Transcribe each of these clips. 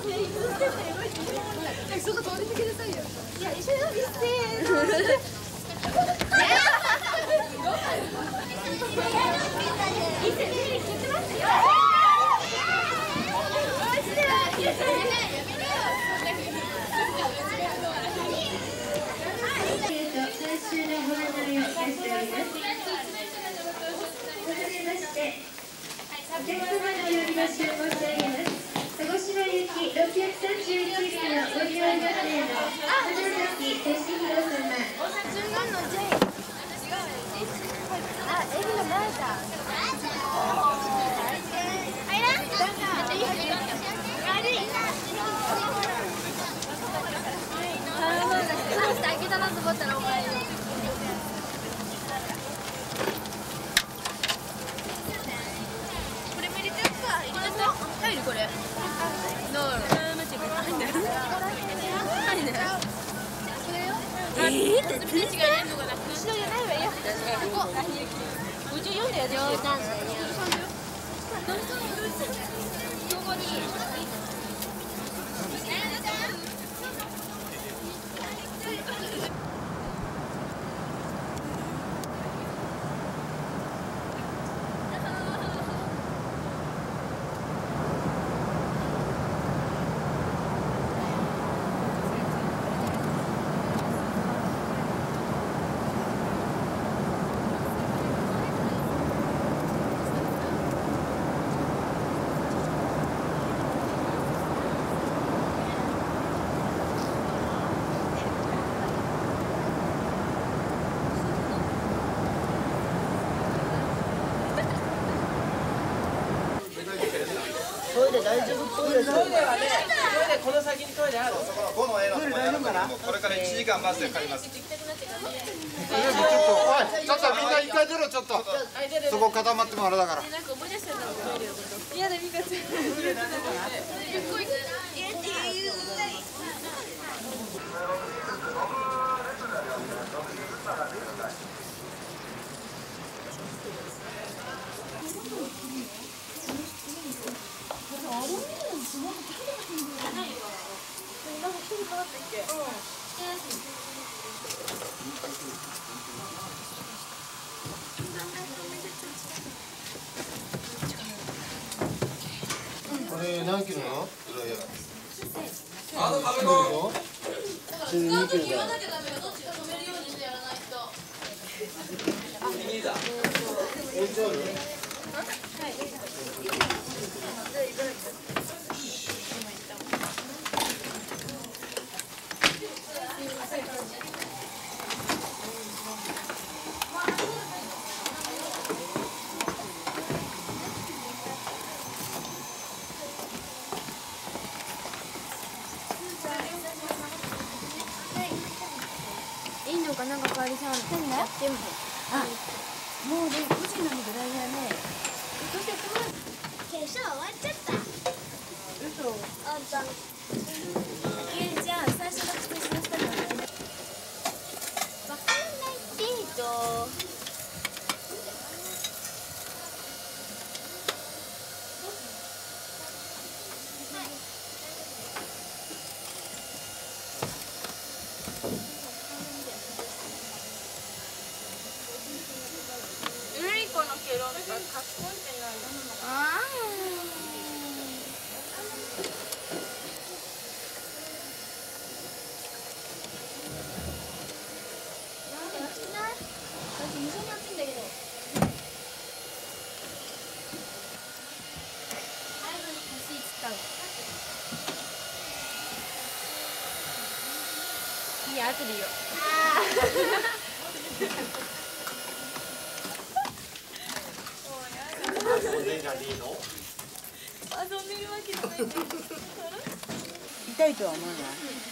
そこ通り過ぎなさいよ。いや、一緒にせーの。最終のご案内をいたしております。続きまして、お客様の呼び出しを申し上げます。鹿児島行き631便のご利用予定の花崎俊弘様。エビの前だ。開けたなと思ったらお前。これも入れてやっか。入れて入るこれ。どう？入んない。入んない。って。違うのかな。後ろじゃないわよ。ここ。54だよ。冗談だよ。どこに？ トイレ大丈夫？トイレはね、トイレこの先にトイレある。 この絵のところやるから、これから1時間待ってかかります。ちょっとみんな一回出ろちょっと。そこ固まってもあれだから。 いやでミカちゃん。 これ何キロの？ いいのかなんか代わりさん。何だ？でも。あ、もうね5時なのドライヤーね。そして化粧終わっちゃった。嘘。あんた。ゆうちゃん最初の口にしたの。わかんないけど。いいや、後でいいよ。 遊んでんじゃねえの？ 遊んでるわけじゃない。 痛いとは思わない。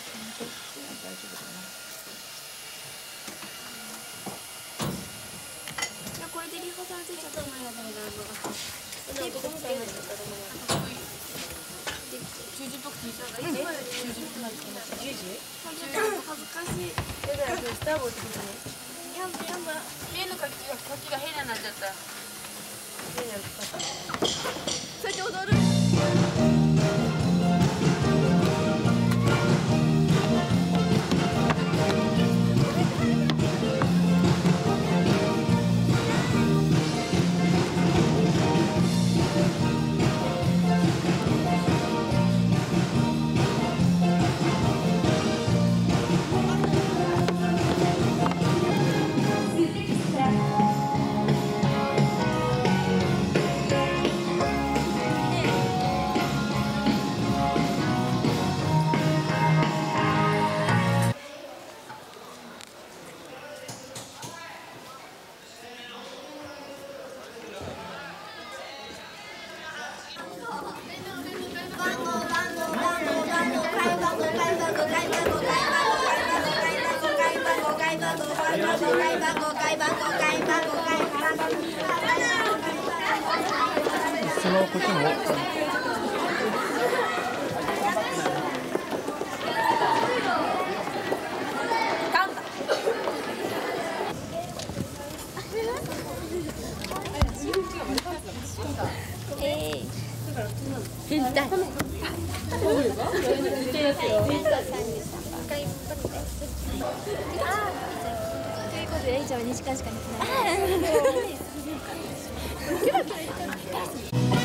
これでリホさんついちゃったのやだめだろ。テープつけるんだったらもう。90とか90とか90とか恥ずかしい。だからスターボーってことね。やんばやんば。目の柿が変になっちゃった。それで踊る。 そのこっちも。 ということで以上2時間しかなくない。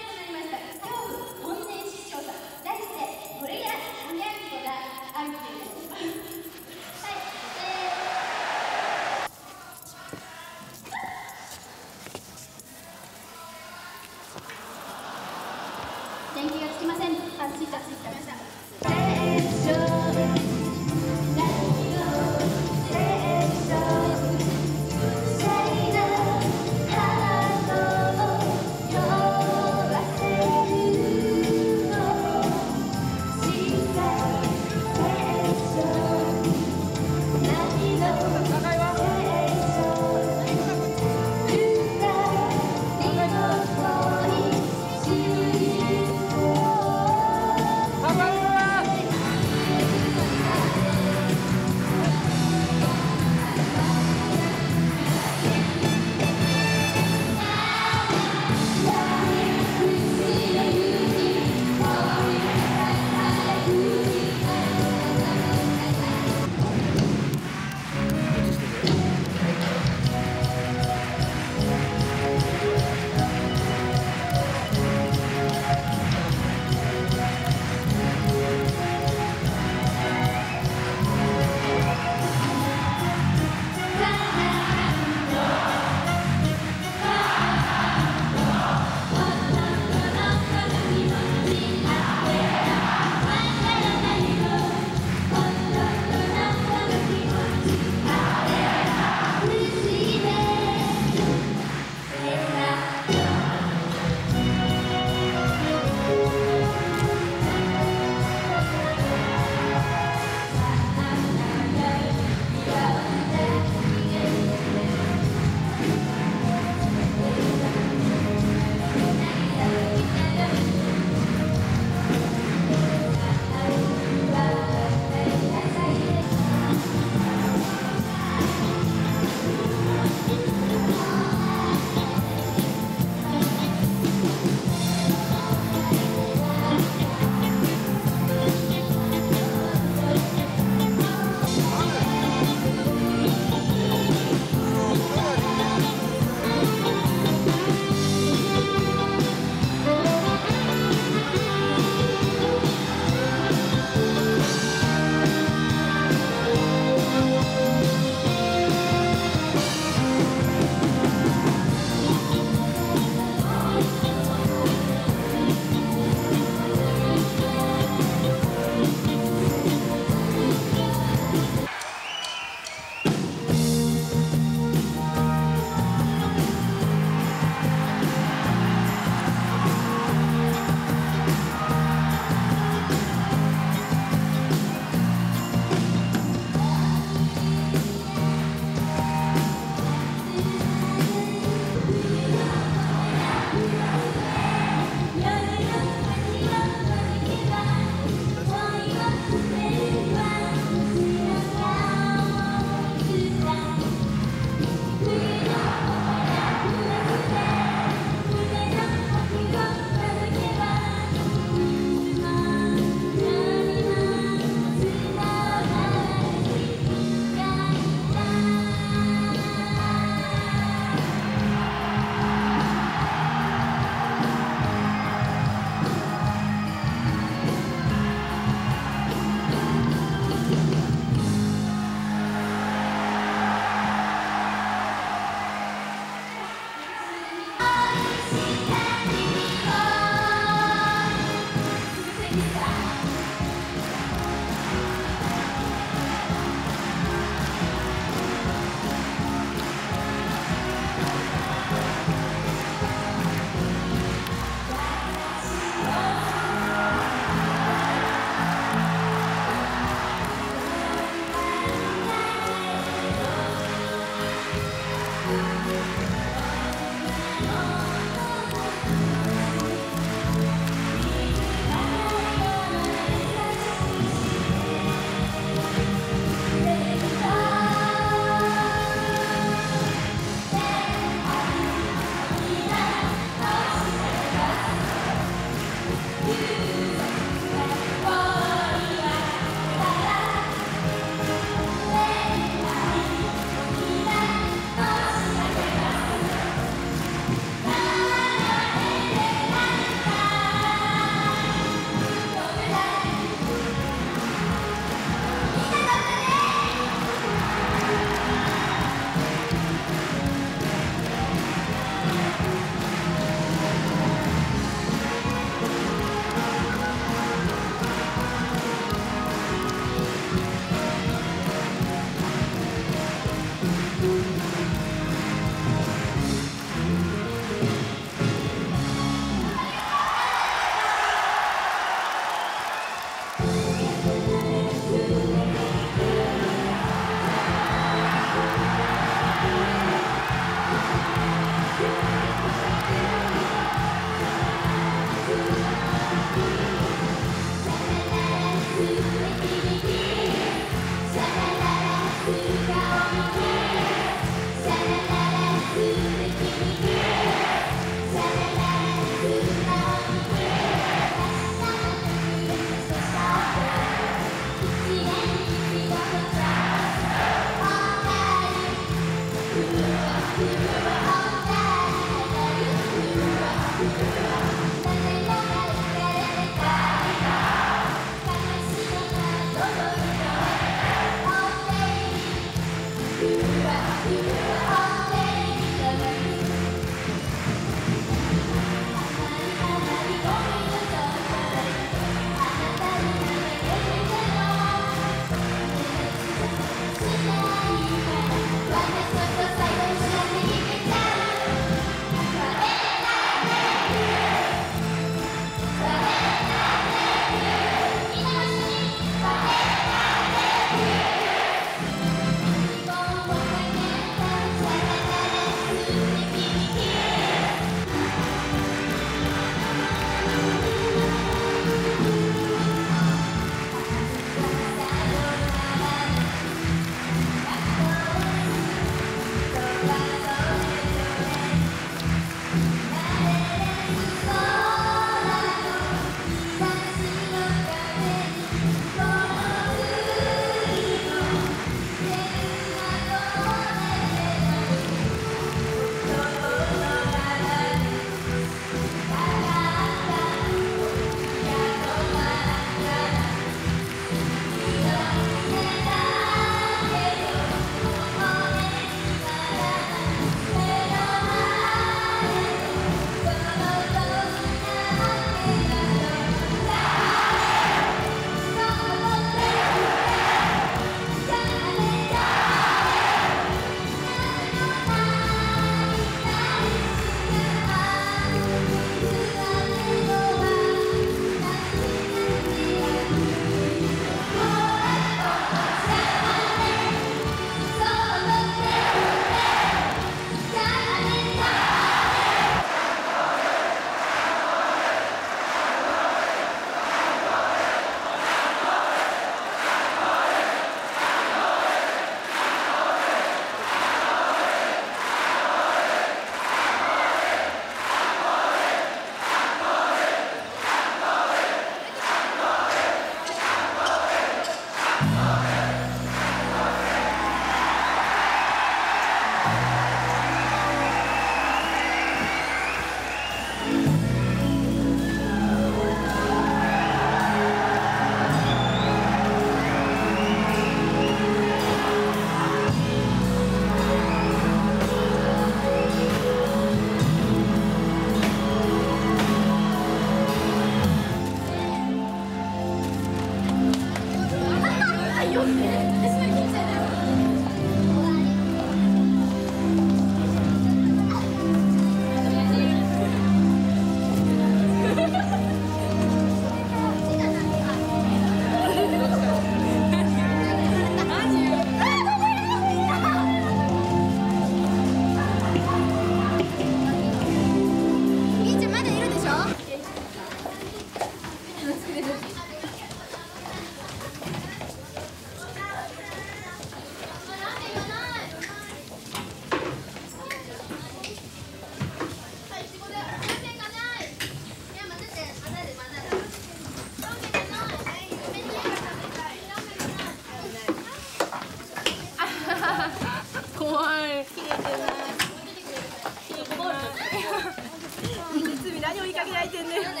何追いかけられてんねん。 ラーメン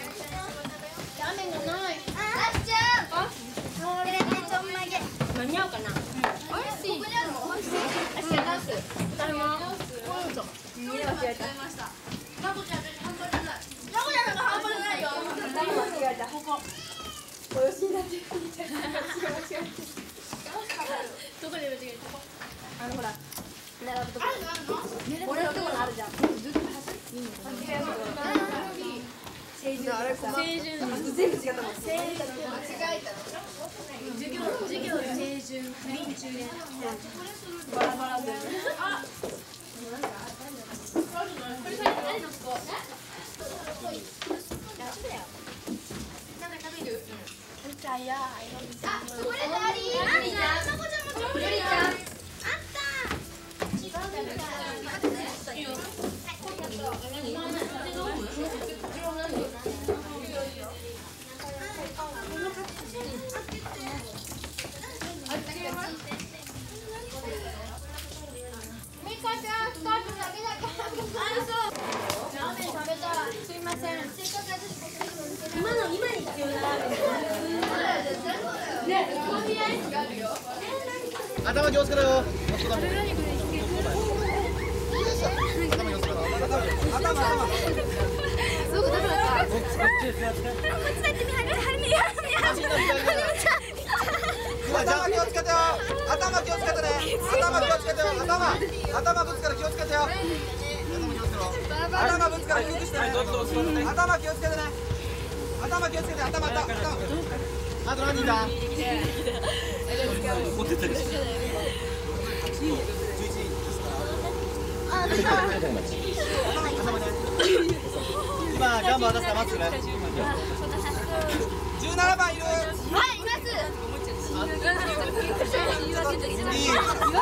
がない。あっちゃん。これでちょんまげ。間に合うかな。美味しい。ここにあるの。美味しい。あっちゃんナス。誰も。そう。見え間違えた。ラコちゃん半端じゃない。ラコちゃんなんか半端じゃないよ。間違えた。ここ。およしになってる。間違えた。どこで間違えた。ほら。並ぶとこ。俺のところあるじゃん。ずっと走る。清純全部違ったもん。間違えたの。授業清純不倫中でバラバラで。あ。これ誰の子？なんか食べる？じゃあや。あ、これ何？あんた。ゆりちゃん。あった。 ラーメン食べたい。すいません。今に必要なラーメン。ね、つまみアイスがあるよ。 頭気をつけろよ。頭気をつけてよ。頭気をつけてね。頭気をつけてよ。頭ぶつかる気をつけてよ。頭ぶつかる気をつけてね。頭気をつけてね。頭気をつけて。頭。あと何人だ。今ガンバー出すから待ってくれ。17番いる。 はい、います。 いい。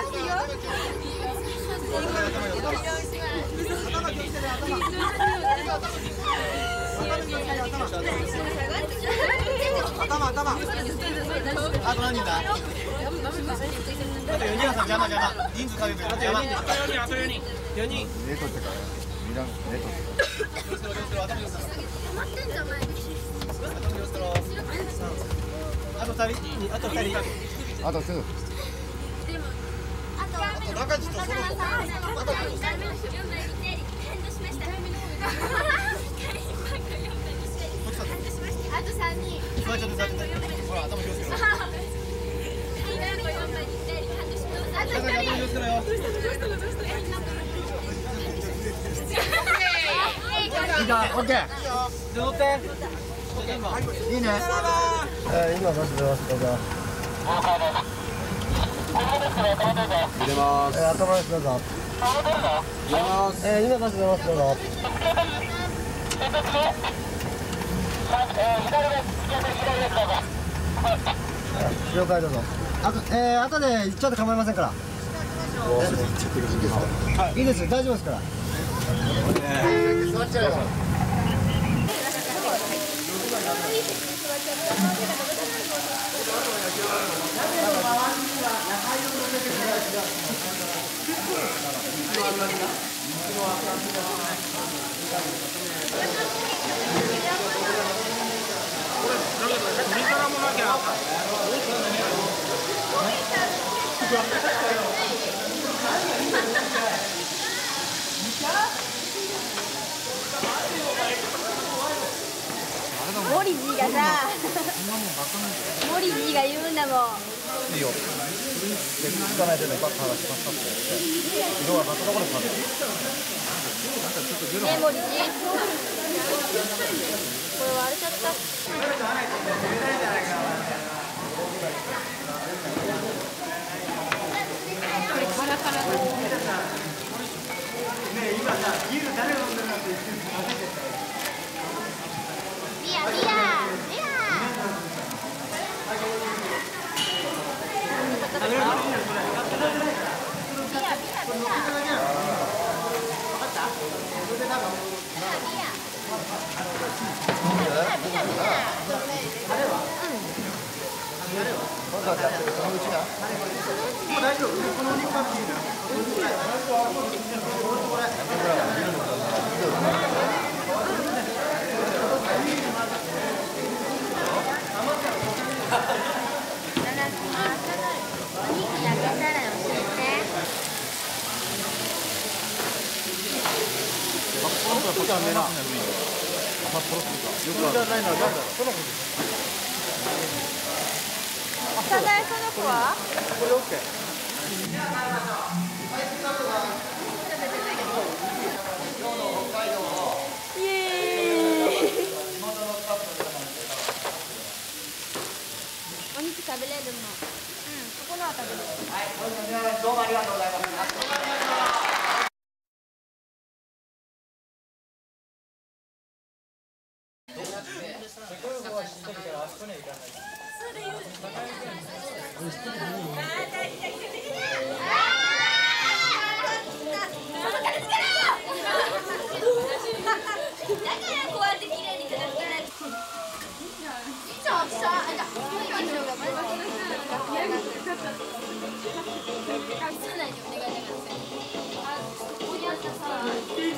頭。あと何人だ。あと4人はさ、邪魔。人数数えてる。あと4人。あと4人。4人。ネトってか。ミランネトってか。頭寄せろ。 止まってんじゃない。 頭寄せろ。あと2人。あと2人。あと2。あと中地とその子。 あと3人。 ほら頭気をつけろ。 あと1人。 気をつけろよ。いいか、オッケー。乗って。いいね。今バス出ます。どうぞ。入れます。頭ですどうぞ。入れます。今バス出ます。どうぞ。了解どうぞ。後で行っちゃって構いませんから。いいです。大丈夫ですから。座っちゃうよ。 モリジーがさ、モリジーが言うんだもん。 いいよ。つかないでね、バッと剥がしましたって。色はバッとどこで食べる。 ね、モリジー。これ割れちゃった。これカラカラだ。ねえ、今さ、ビール誰飲んでるのって言ってるの忘れてた。ビア。サザエその子は？ これオッケー。 イエーイ。お肉食べれるの。ここのは食べれる。はい、どうもありがとうございます。お願いします。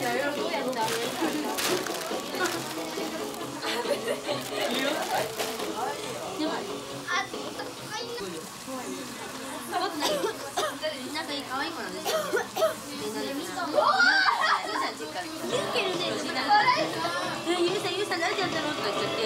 可愛い子なんですよ。ゆうさん何やってるのとか言っちゃって。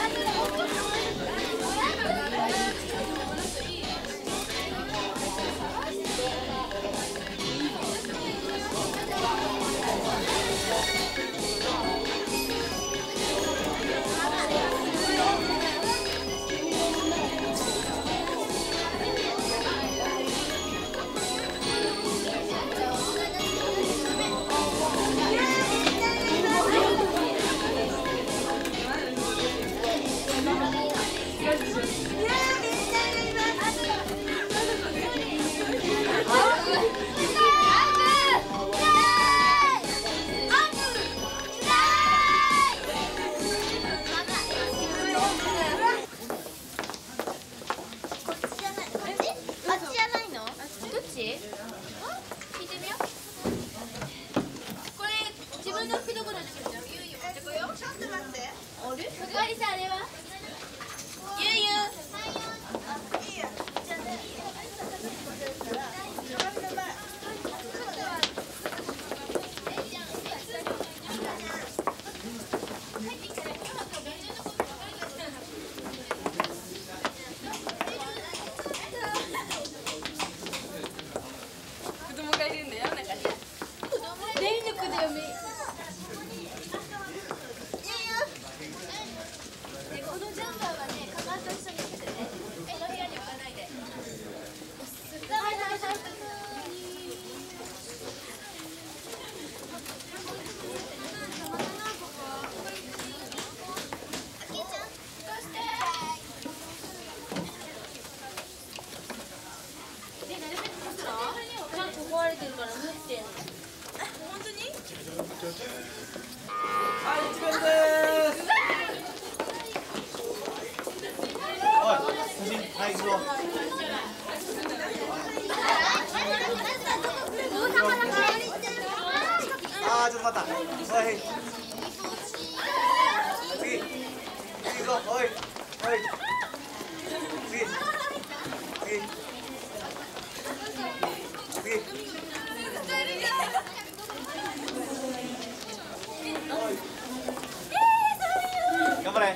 あー、ちょっと待った。おい。次。次行こう。おい。おい。次。次。次。頑張れ。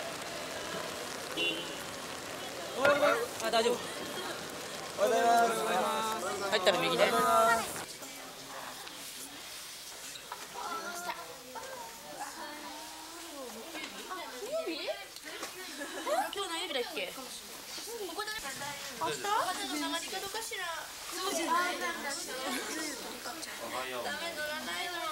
あ、大丈夫。 おはようございます。 入ったら右ね。 今日何曜日だっけ？ここだね。明日？曲がり角かしら。そうじゃない。ダメ乗らないの。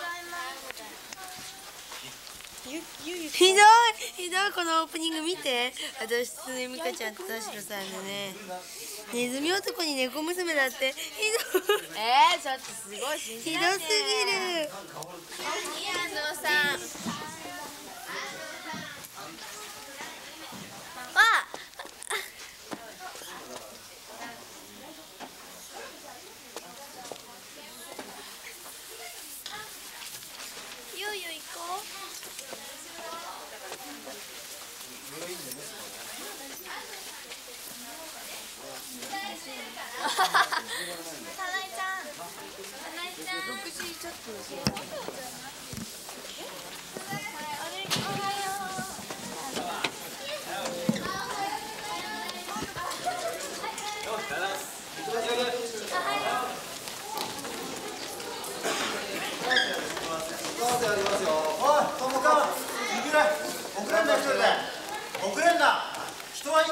ひどいこのオープニング見て。私とねミカちゃんと田代さんでね、ネズミ男に猫娘だってひどい。ちょっとすごい信じられない。ひどすぎる。宮野さん。いよいよ行こう。6時ちょっと。おはよう。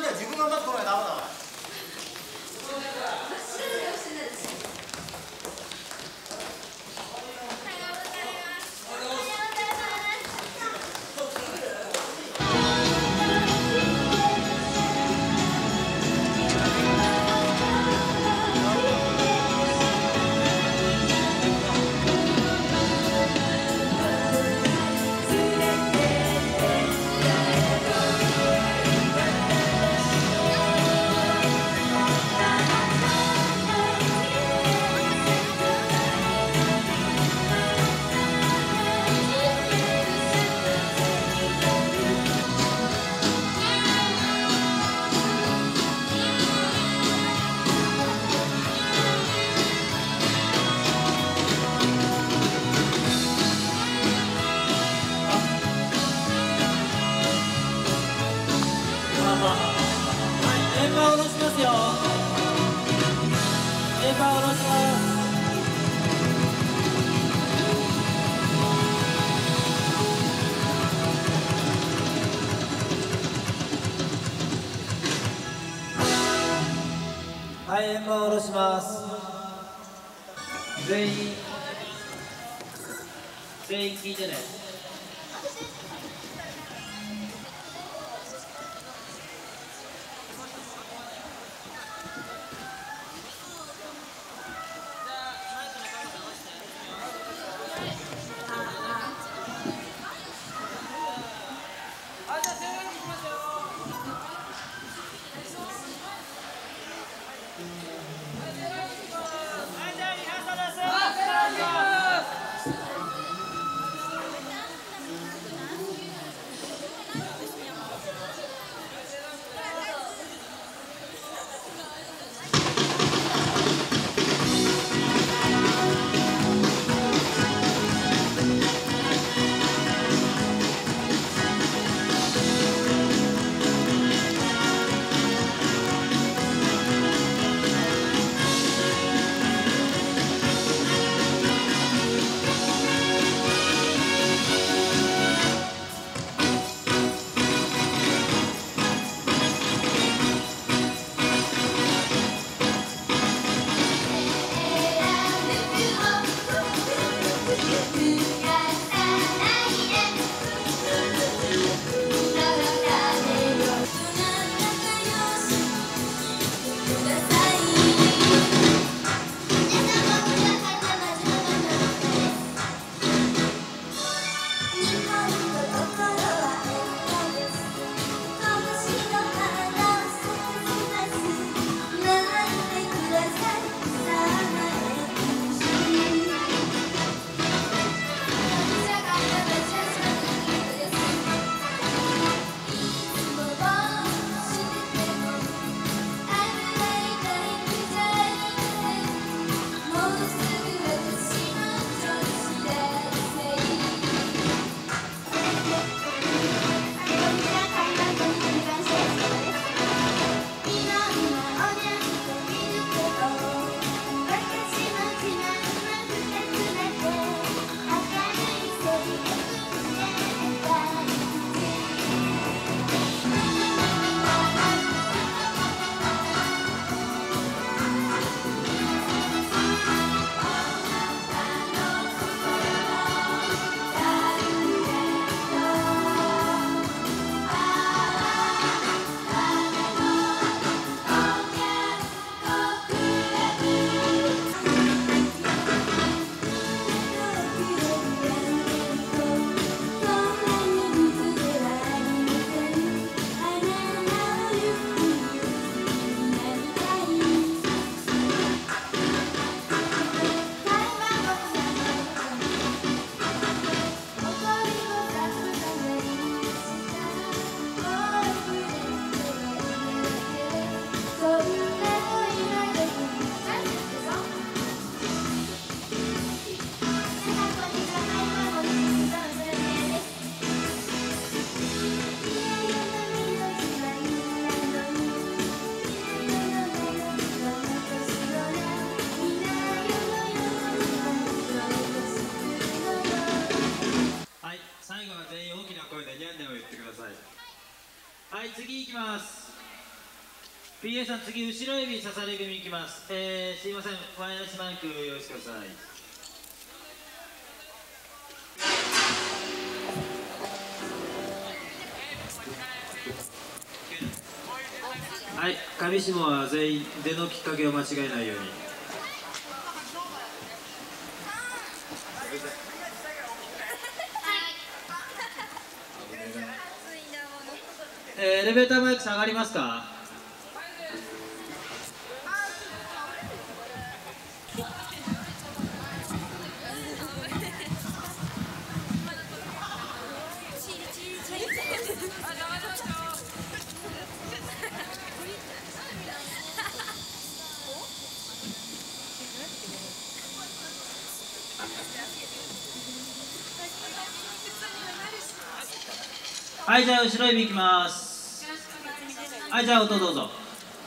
は自分がまず来ないとダメだわ。 円盤下ろしますよ。円盤下ろします。はい、円盤下ろします。全員聞いてね。 PA さん、次後ろ指刺され組いきます。すいません、ファイナルスマイク用意してください。はい、上下は全員出のきっかけを間違えないように。エレベーターマイク下がりますか？はい、じゃあ後ろ指いきます。はい、じゃあ音どうぞ。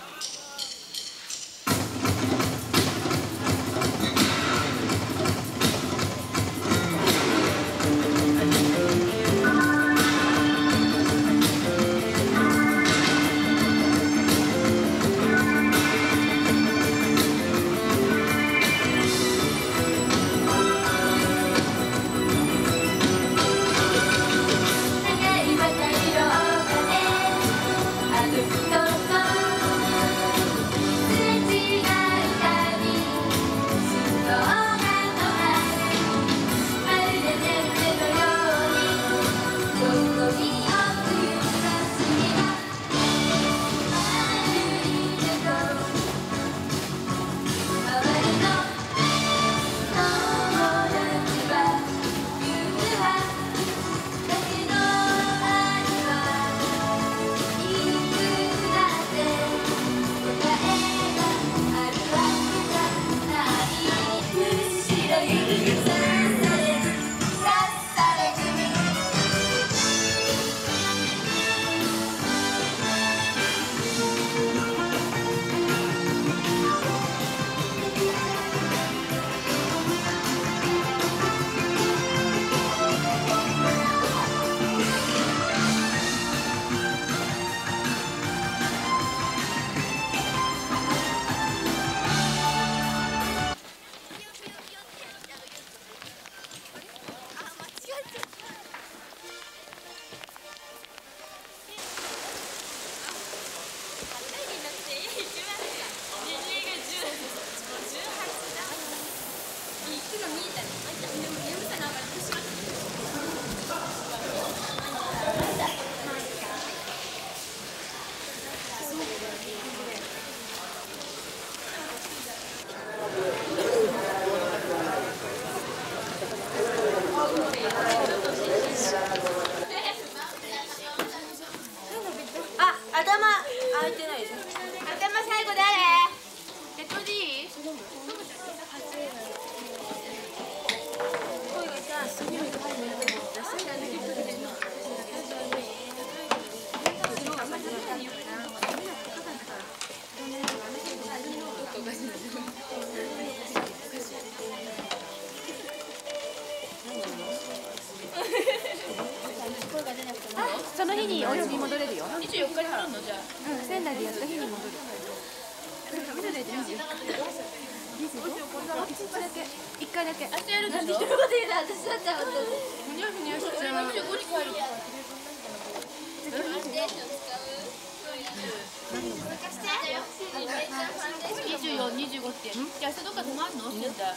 その日にお家に戻れるよ。24日に戻るのじゃあ。うん、仙台でやった日に戻る。見てないで24日。1回だけ。あとやるでしょ。私だったらふにゃふにゃしちゃう。25に帰る。24、25って。じゃあ明日どっか泊まるの？仙台。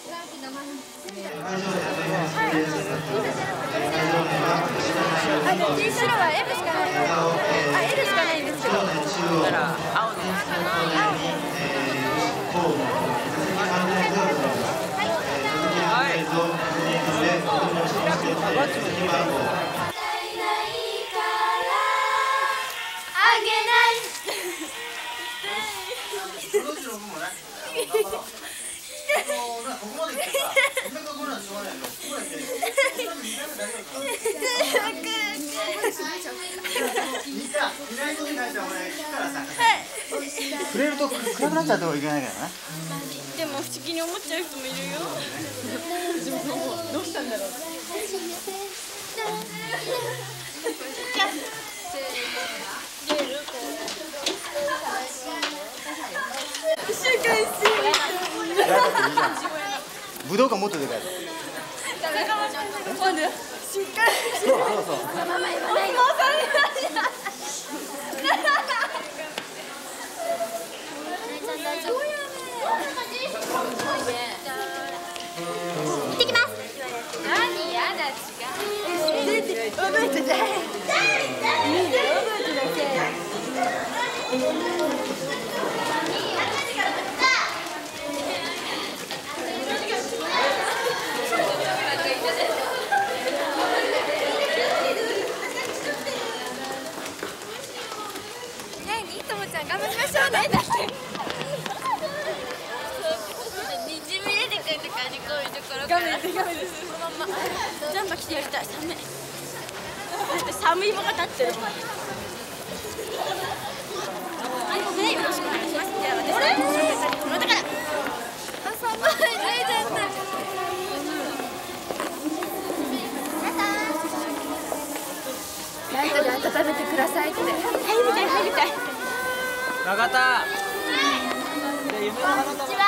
白は M しかない。あ、L しかないんですけど。だから青のやつ。はい。あげない。ここまで来てさ、俺がこれはしょうがないの。ここまで来て。 触れると暗くなっちゃうといけないからな。 でも不思議に思っちゃう人もいるよ。どうしたんだろう。出る。 いいじゃん。武道館もっとでかい。 今度しっかりしてそう。 ママ言わないよ。大丈夫。行ってきます。何やだ違う。覚えてない。ともちゃん頑張りましょうね。だってにじみ出てくる感じ、こういうところから。画面でそのままジャンパー着てやりたい。寒い。だって寒いもが立ってるもん。よろしくお願いします。じゃあ私はこのだから。寒い。大丈夫。ライトで温めてくださいって。入りたい。 永田。夢の花束。こんにちは。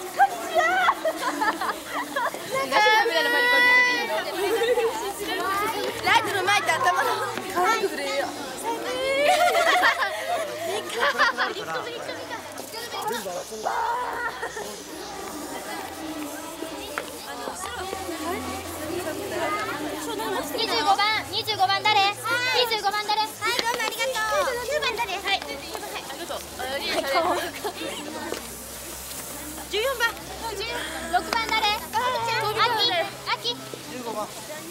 ライトの前と頭の可愛く触れるよ。25番誰？25番誰？はい、どうもありがとう。9番誰？はい、ありがとう。14番。6番誰？秋。15番。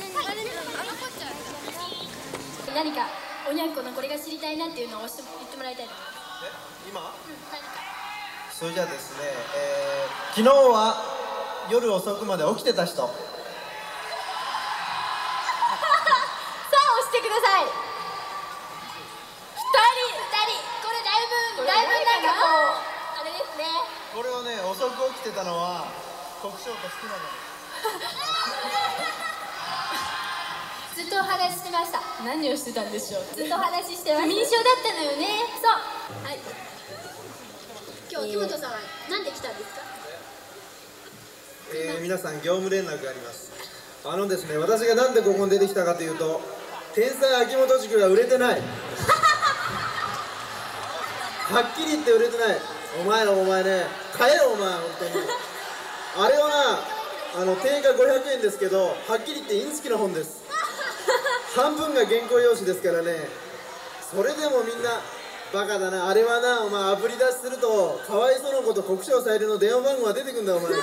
何かおにゃんこのこれが知りたいなっていうのを言ってもらいたいと思います。 今？それじゃあですね、昨日は夜遅くまで起きてた人。 さあ押してください。2人これだいぶなんかこうあれですね。 これはね、遅く起きてたのは国章と好きなの。 ずっとお話ししてました。何をしてたんでしょう。ずっとお話ししてました。民賞だったのよね。そう。はい。今日秋元さんは何で来たんですか。 皆さん業務連絡があります。ですね、私がなんでここに出てきたかというと、天才秋元塾が売れてない。はっきり言って売れてない。お前ね、買えよお前本当に。あれはな、定価500円ですけど、はっきり言ってインチキの本です。半分が原稿用紙ですからね。それでもみんなバカだな。あれはな、お前アプリ出しするとかわいそうなこと国生さゆりの電話番号が出てくんだお前。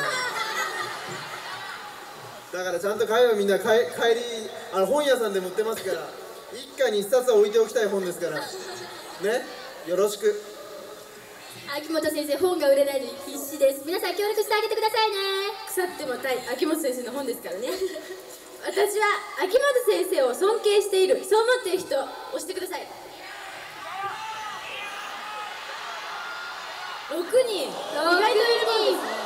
だからちゃんと買えよみんな。帰り本屋さんでも売ってますから、一家に一冊は置いておきたい本ですからね。よろしく。 秋元先生、本が売れないのに必死です。皆さん協力してあげてくださいね。腐ってもたい秋元先生の本ですからね。私は秋元先生を尊敬している。そう思っている人押してください。6人。意外といるもんですね。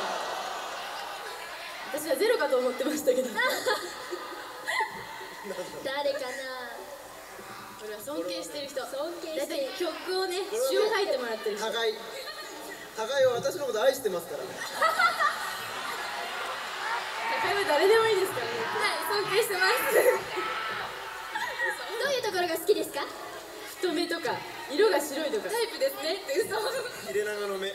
私はゼロかと思ってましたけど。誰かな。これは尊敬している人。尊敬している。曲をね、詩を書いてもらってる人。 高井は私のこと愛してますから。 高井は誰でもいいですからね。はい、尊敬してます。どういうところが好きですか？太めとか色が白いとか。タイプですねって嘘。 切れ長の目。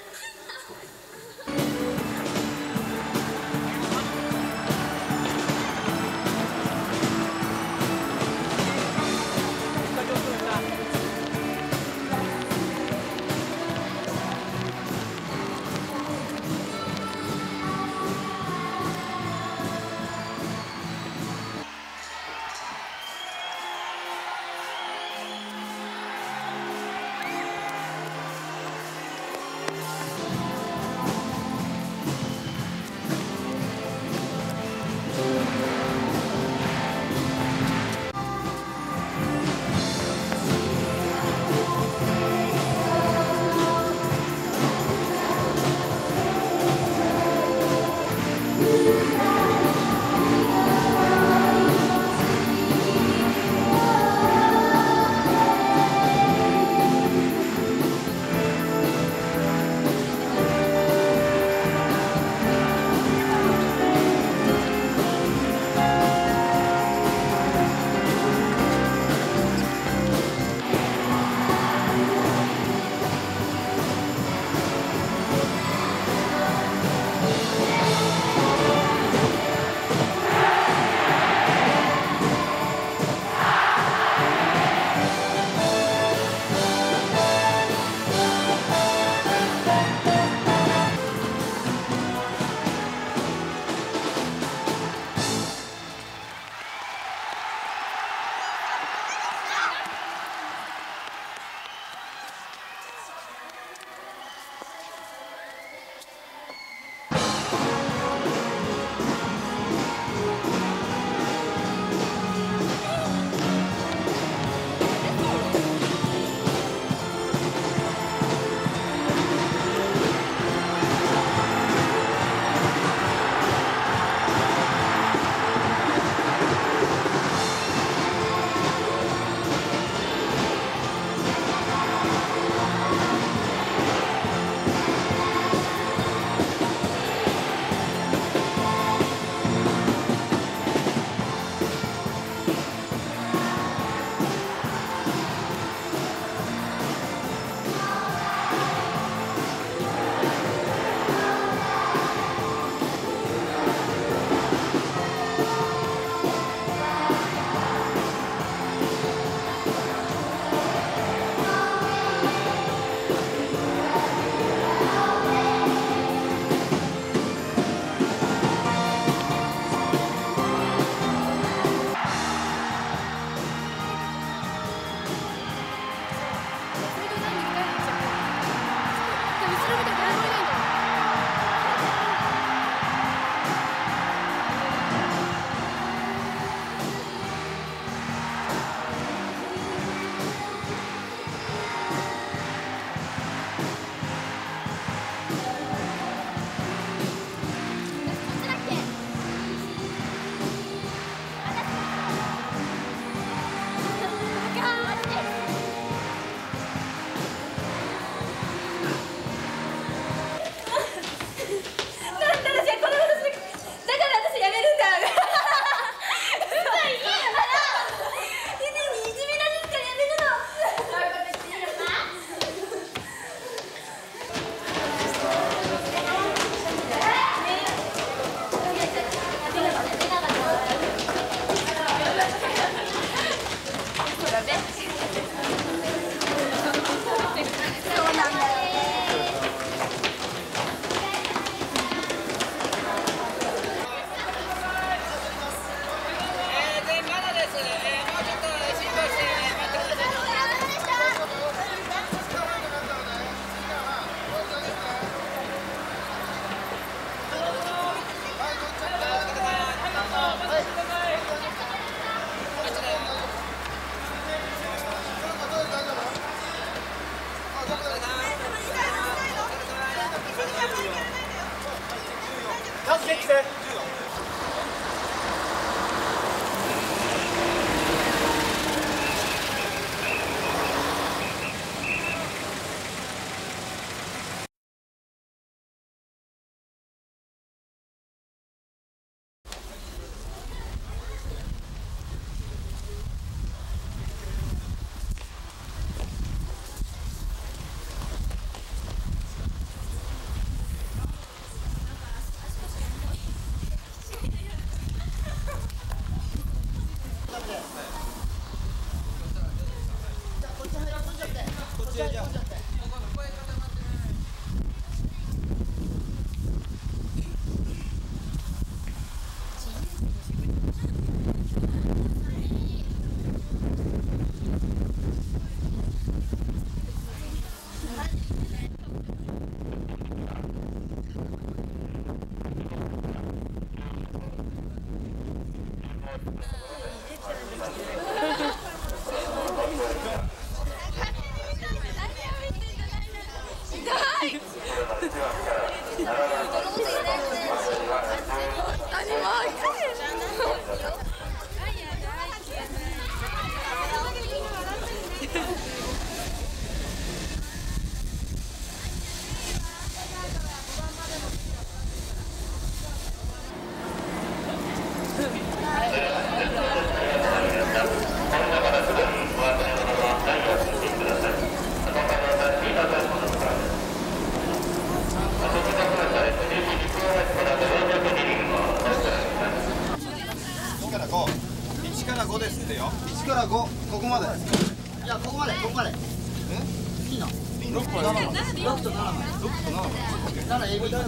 1から5ですってよ。 1から5、ここまで。いや、ここまで。好きな。6と7まで。6と7まで。7エビだ。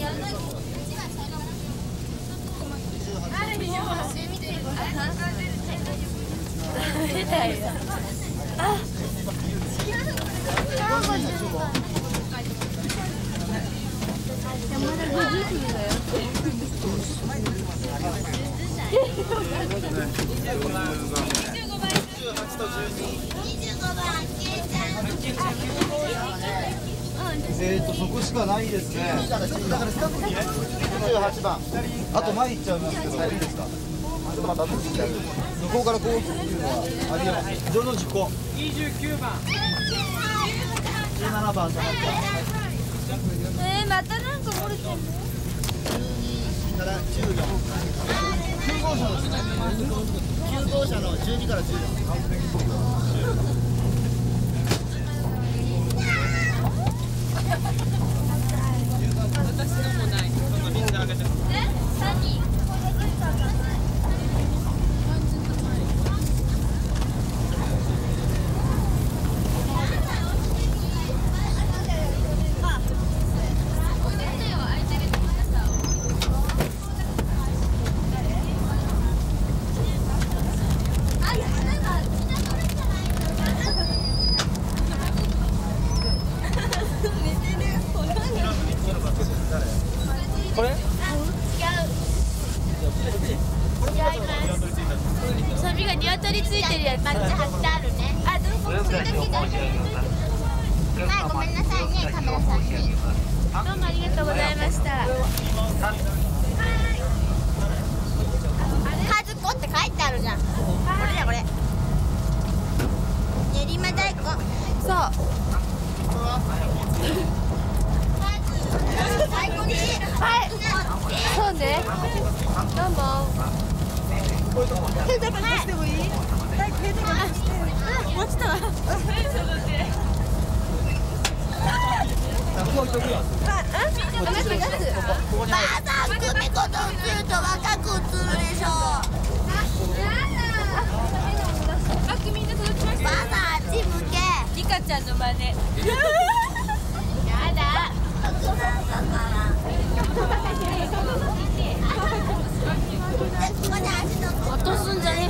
そこしかないですね。28番。あと前行っちゃいますけど、いいですか。向こうからこうっていうのはありえます。どの事故。29番。17番となった。 またなんか漏れてる。 12から14。9号車のですね。9号車の12から14。 これ？ サビがニワトリついてるやつ。 抹茶貼ってあるね。あ、でもそれだけだ。はい、ごめんなさいね、カメラさんに。 どうもありがとうございました。 カズコって書いてあるじゃん。これだこれ。練馬大根。 そう。 大根に。 はい。そうね。どうも。 手玉にしてもいい？手玉にして。落ちた。 バーサー組子と映ると若く映るでしょ。 バッグみんな届きました。 バーサーあっち向け。 リカちゃんの真似。 やだ。 落とすんじゃね。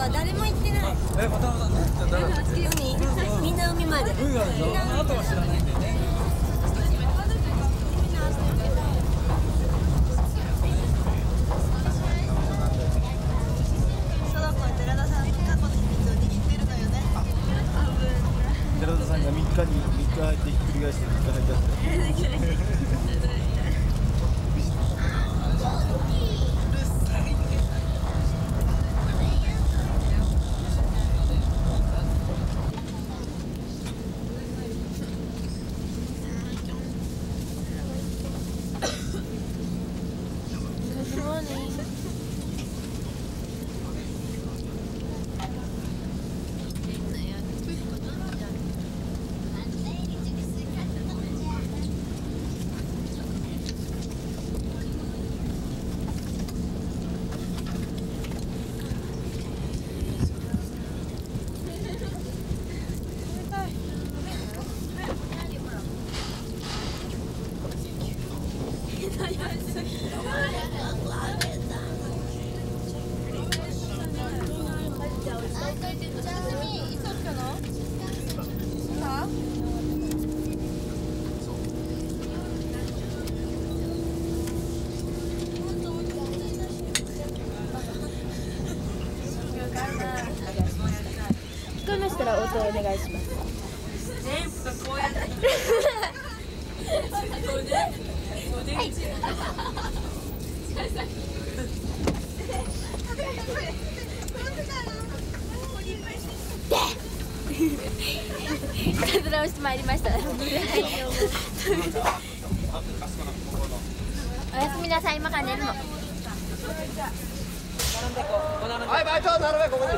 は誰も行ってない。みんな海まで。あとは知らないんだよね。 寺田さんが3日入ってひっくり返して3日入っちゃって。 聞こえましたら応答お願いします。いたずらをしてまいりました。おやすみなさい。今から寝るの。 はい、バイト並べここに。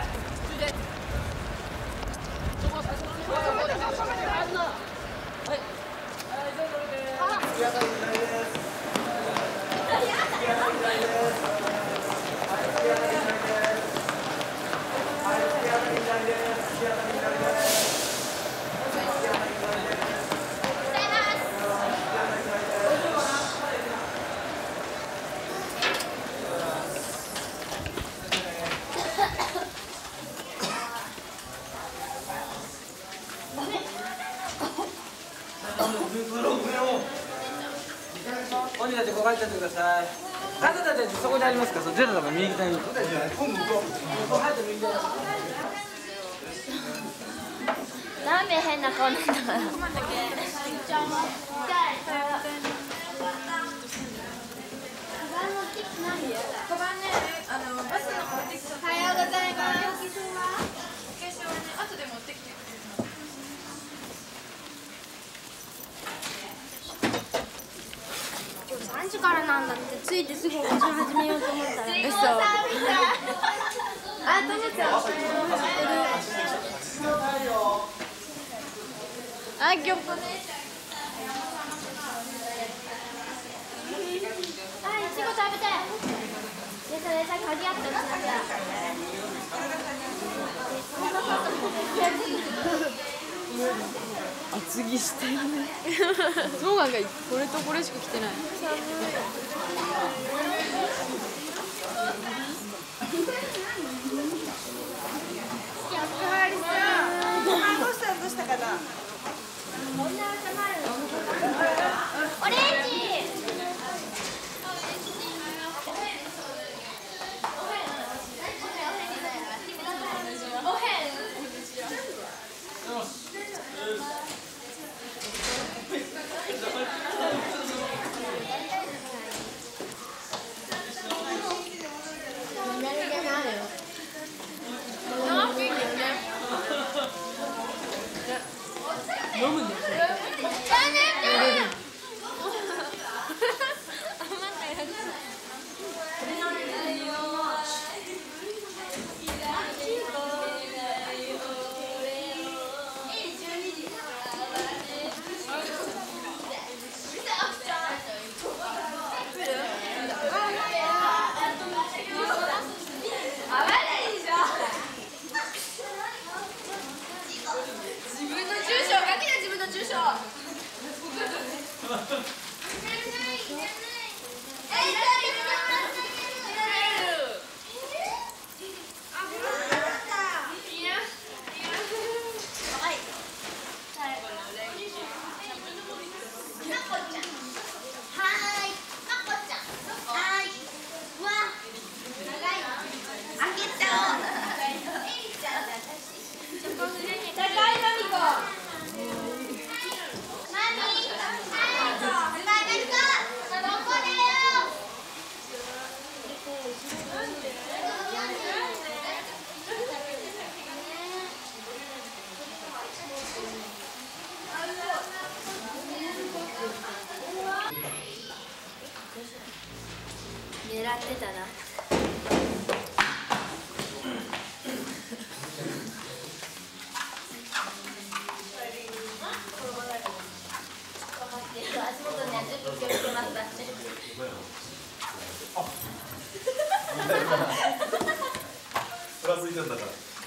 鬼たちここ入っちゃってください。あなたたちそこにありますか？そのゼロの右手に。 ラーメン変な顔なんだから。おはようございます。3時からなんだって、着いてすぐお茶始めようと思ったら。嘘。あ、どうぞ。あ、今日。あ、いちご食べて。で、それさ、鍵あったら。 厚着してるね。そうなんかこれとこれしか着てない。どうしたかな。 オレンジ。 出たな。足元には全部気をつけますだって。 プラスいちゃったから。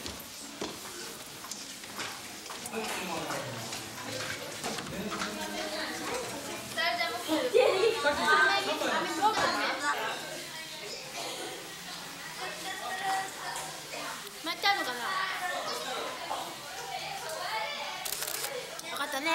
待ってあるのかな。よかったね。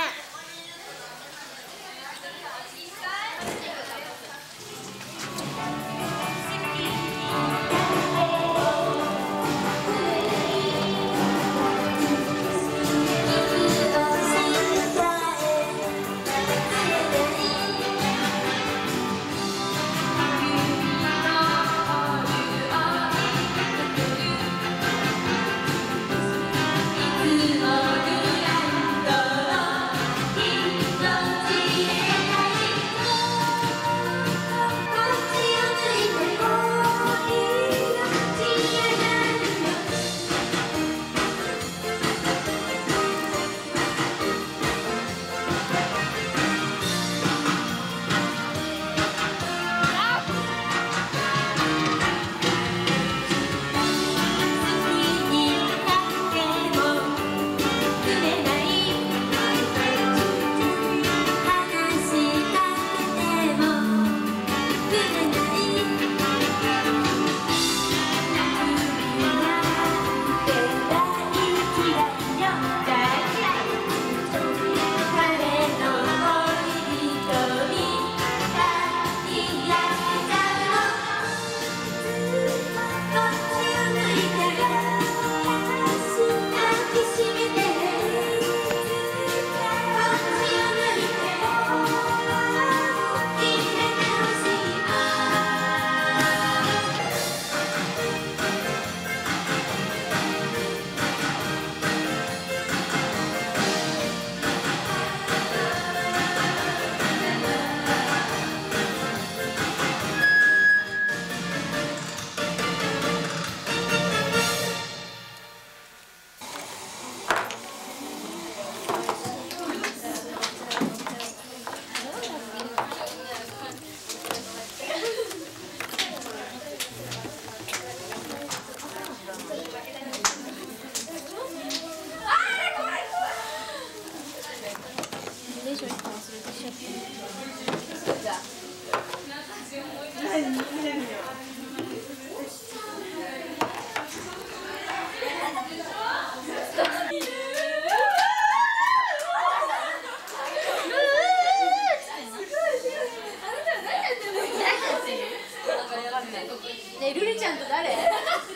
ね、ルリちゃんと誰？ルリ、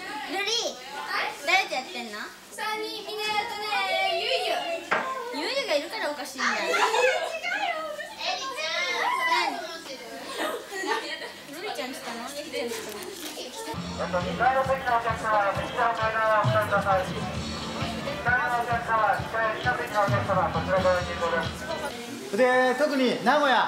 誰とやってんの？3人みんなやったね。ゆいがいるからおかしいんだよ。違うよ。ルリちゃんしたの？エリちゃんしたの？2階の席のお客様、右側前側お座りください。2階のお客様、2階下席のお客様、こちらから入場です。 で、特に名古屋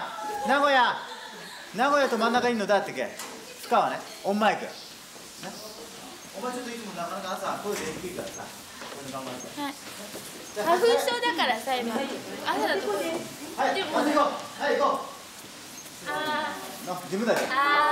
と真ん中にいるの誰だっけ？深川ね、オンマイク、ね、お前ちょっといつもなかなか朝声出にくいからさ、これ頑張って。はい。 花粉症だからさ、今朝だと。はい、 行こう。はい、行こう。自分だよ。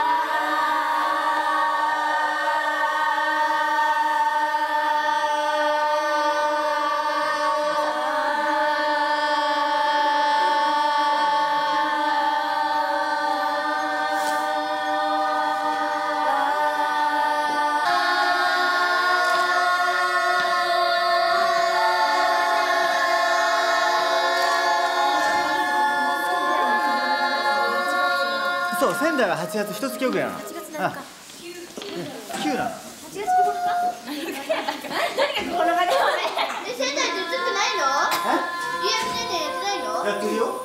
そう、仙台は8月1月遅れやな。8月7日。9なの。8月9日？何がこの場で仙台って映ってないの？予約宣伝やってないの？やってるよ。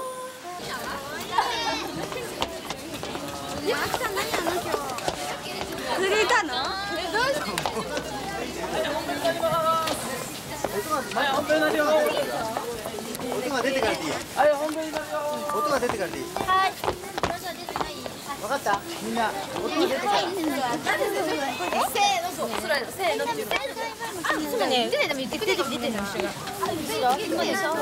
あきさん何やんの今日？釣れたの？どうして？音が出てからでいいよ。はい、本当に音が出てからでいい。はい。出てない？ 分かった？みんな音が出てから。 せーの、そう、それせーのっていうか。今ね、でも言ってくれる出てるの一緒が。せーの、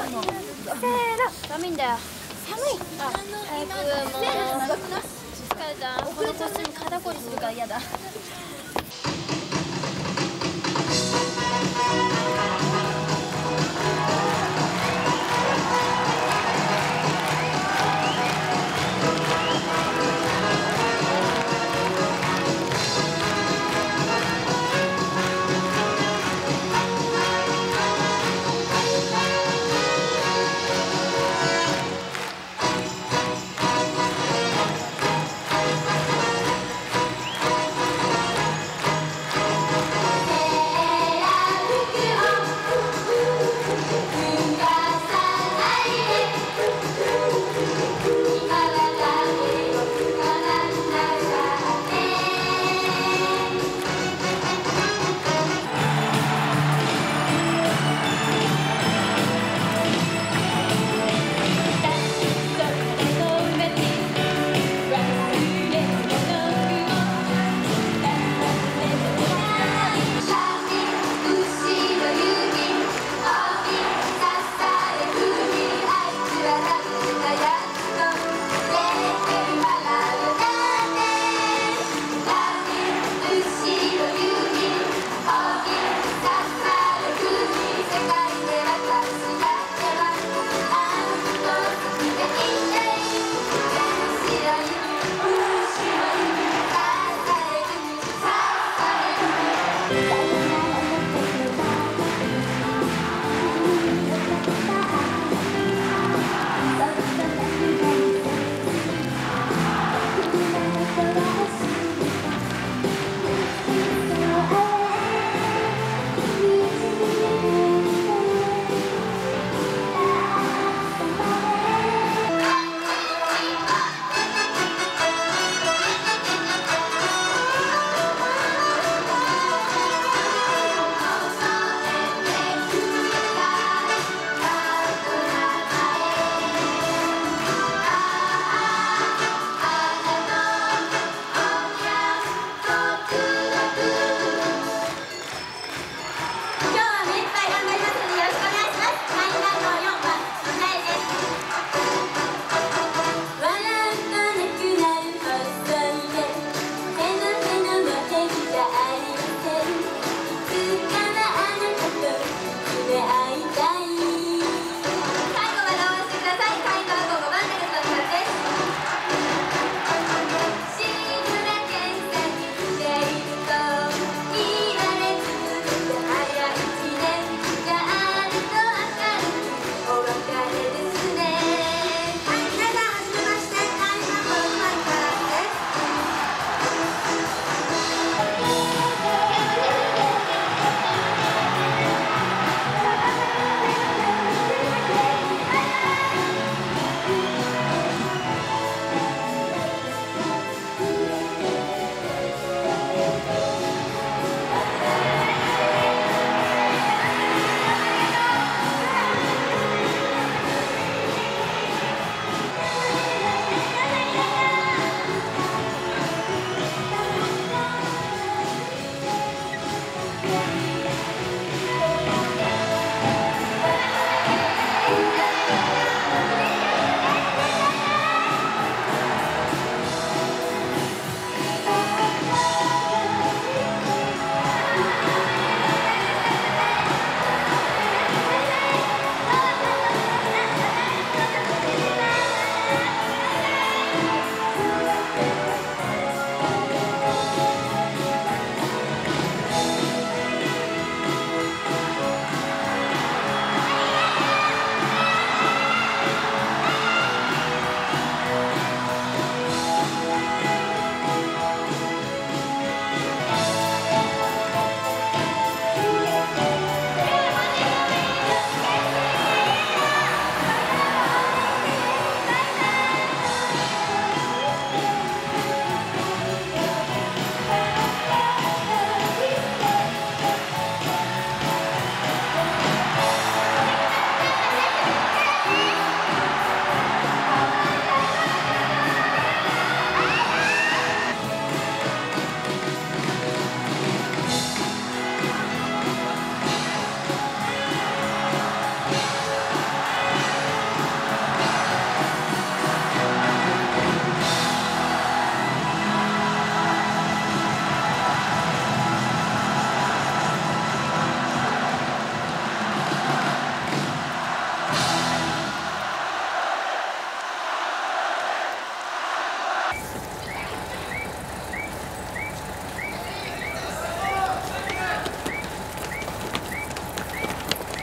寒いんだよ。寒い。早くもう。疲れた。このコスチューム肩こりするから嫌だ。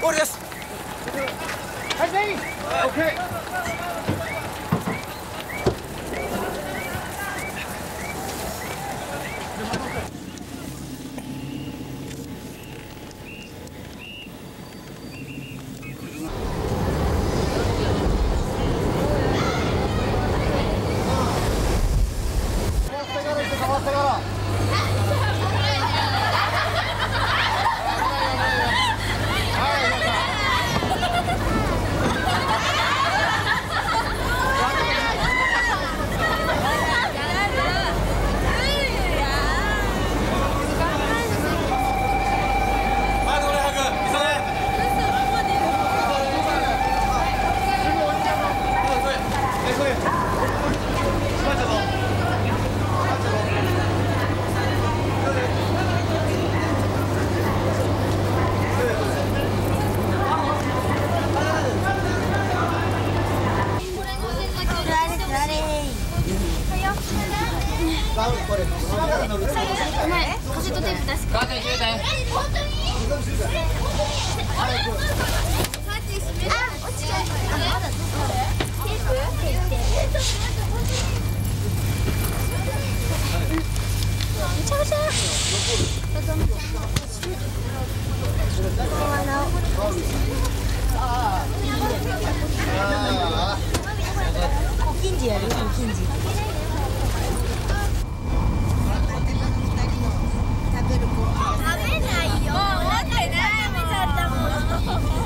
ゴールです。はい、全員。オッケー。 お前カセットテープ出すか。 カーテン閉めて。 あ、落ちちゃう。まだテープ？めちゃめちゃ。 ご近所やる？ご近所。 食べないよ。だってね、食べちゃったもん。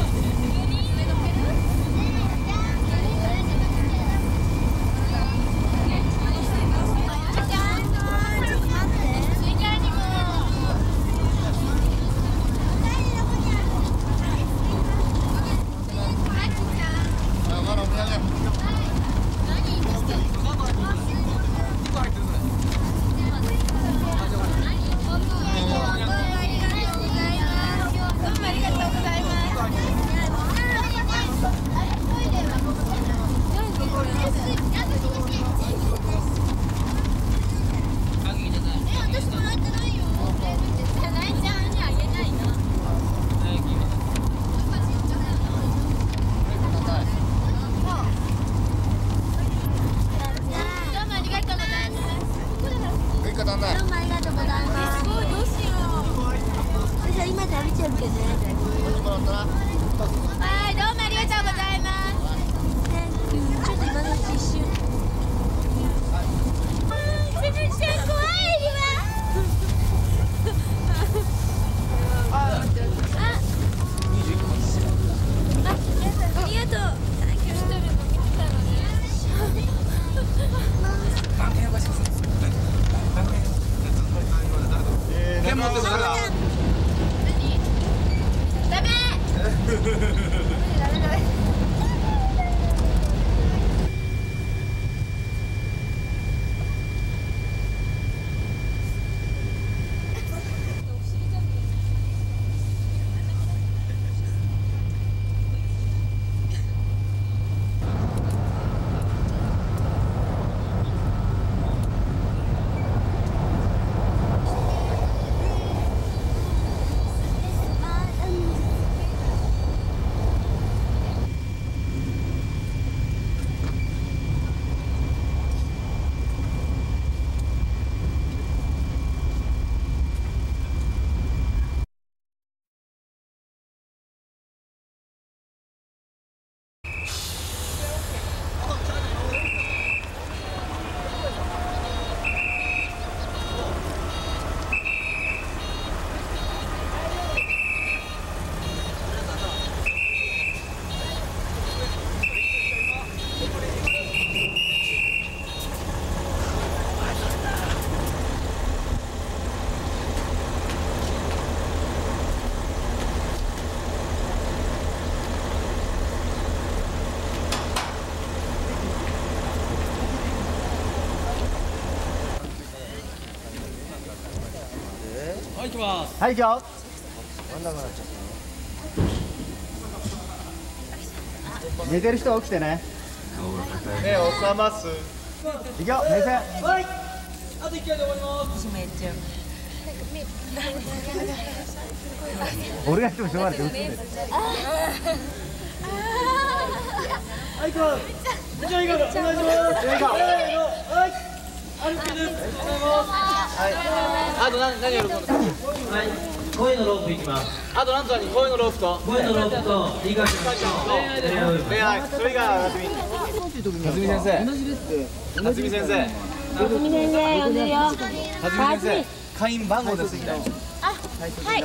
はい、行きます。 はい、行くよ。寝てる人は起きてね。 目を覚ます。 行くよ、目線。 はい。あと1回で終わります。 私もやっちゃう。 俺がしてもしょうがないって映る。 はい、行こう。じゃあ、いいか、お願いします。はい。ありがとうございます。 あと何やるの？ はい、声のロープいきます。 あと何と声のロープと声のロープと理学の恋愛、それが夏美先生。夏美先生。 夏美先生呼んでるよ。 夏美先生、会員番号ですみたいな。 はい、すいません。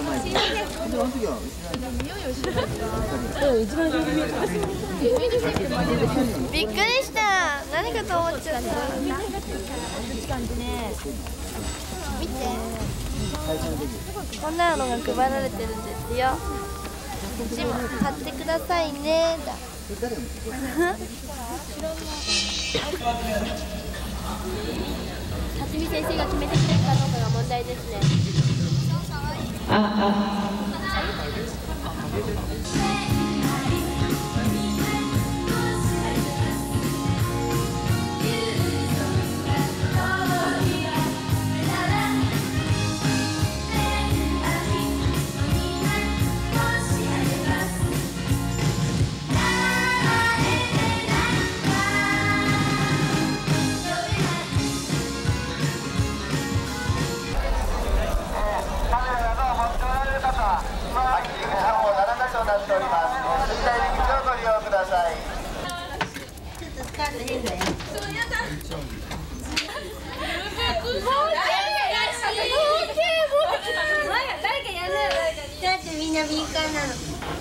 びっくりした。何かと思っちゃった。見て。こんなのが配られてるんですよ。こっちも買ってくださいね。だ。辰巳先生が決めてくれるかどうかが問題ですね。 だってみんな敏感なの。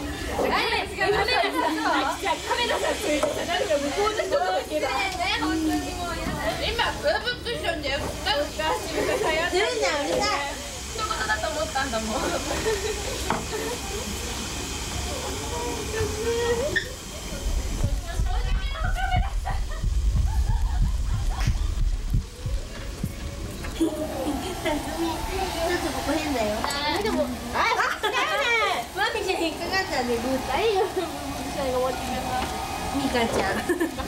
ちょっとここ変だよ。でも、マミちゃん引っかかったんで、グータイよ。ミカちゃん。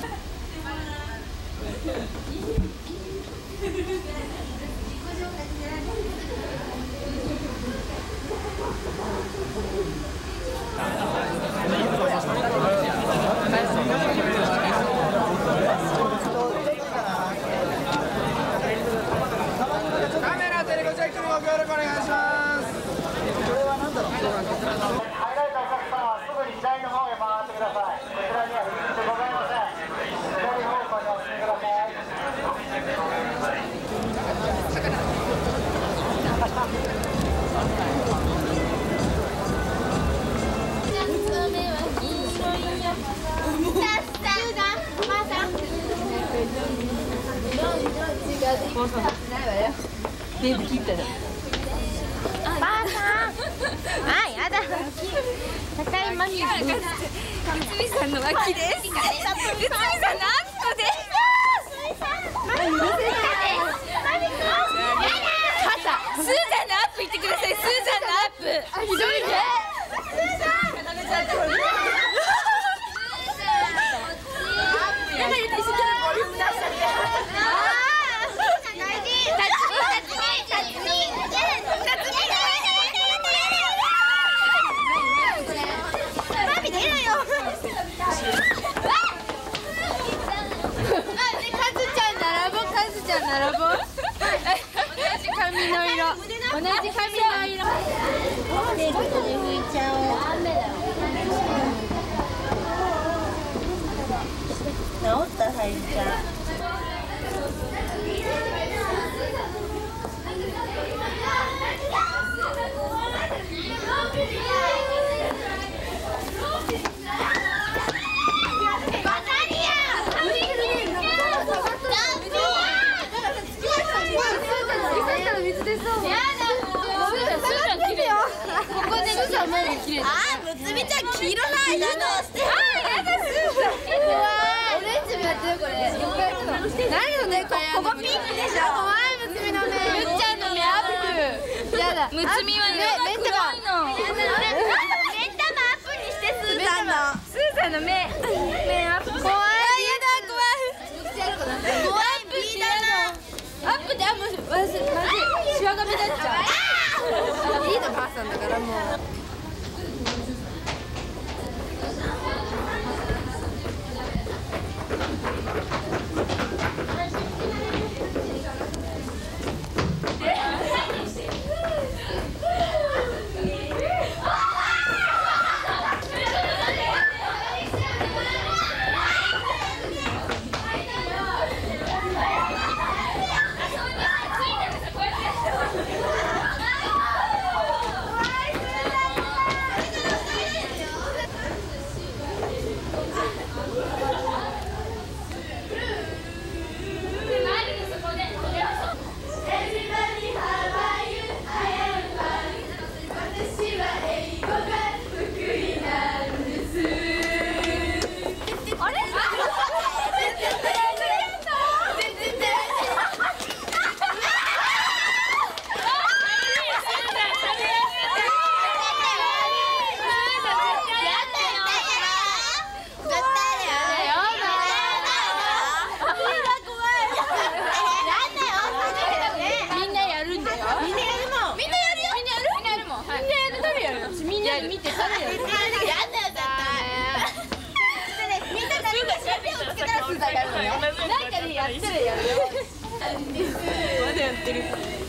カメラテレコチェックにご協力お願いします。 入られたお客様はすぐに左の方へ回ってください。こちらには入り口ございません。左方向にお進みください。 デブ切ったね。ばあさん。あ、やだ。高いマミ。内海さんの脇です。内海さんのアップです。マミ。スーザンのアップ言ってください。スーザンのアップ。ひどいね。スーザン。やだやだ、一緒にボリューム出しちゃった。並ぼう。同じ髪の色。同じ髪の色。テープで拭いちゃおう。治ったはゆちゃん。むつみちゃん黄色ないなのして。やだす。オレンジもやってるこれ。何のねここピンクでしょ。怖いむつみの目。むっちゃんの目アップ。やだ。むつみはね目ん玉。目ん玉アップにしてスーザンの目アップ。怖い。やだ怖い。怖いピーだな。アップでマジシワが目立っちゃう。いいの母さんだからもう。 や見てそれよ。やんなよだって。みんな何かしら手をつけたらすんだよ。なんかねやってるやるよ。まだやってる。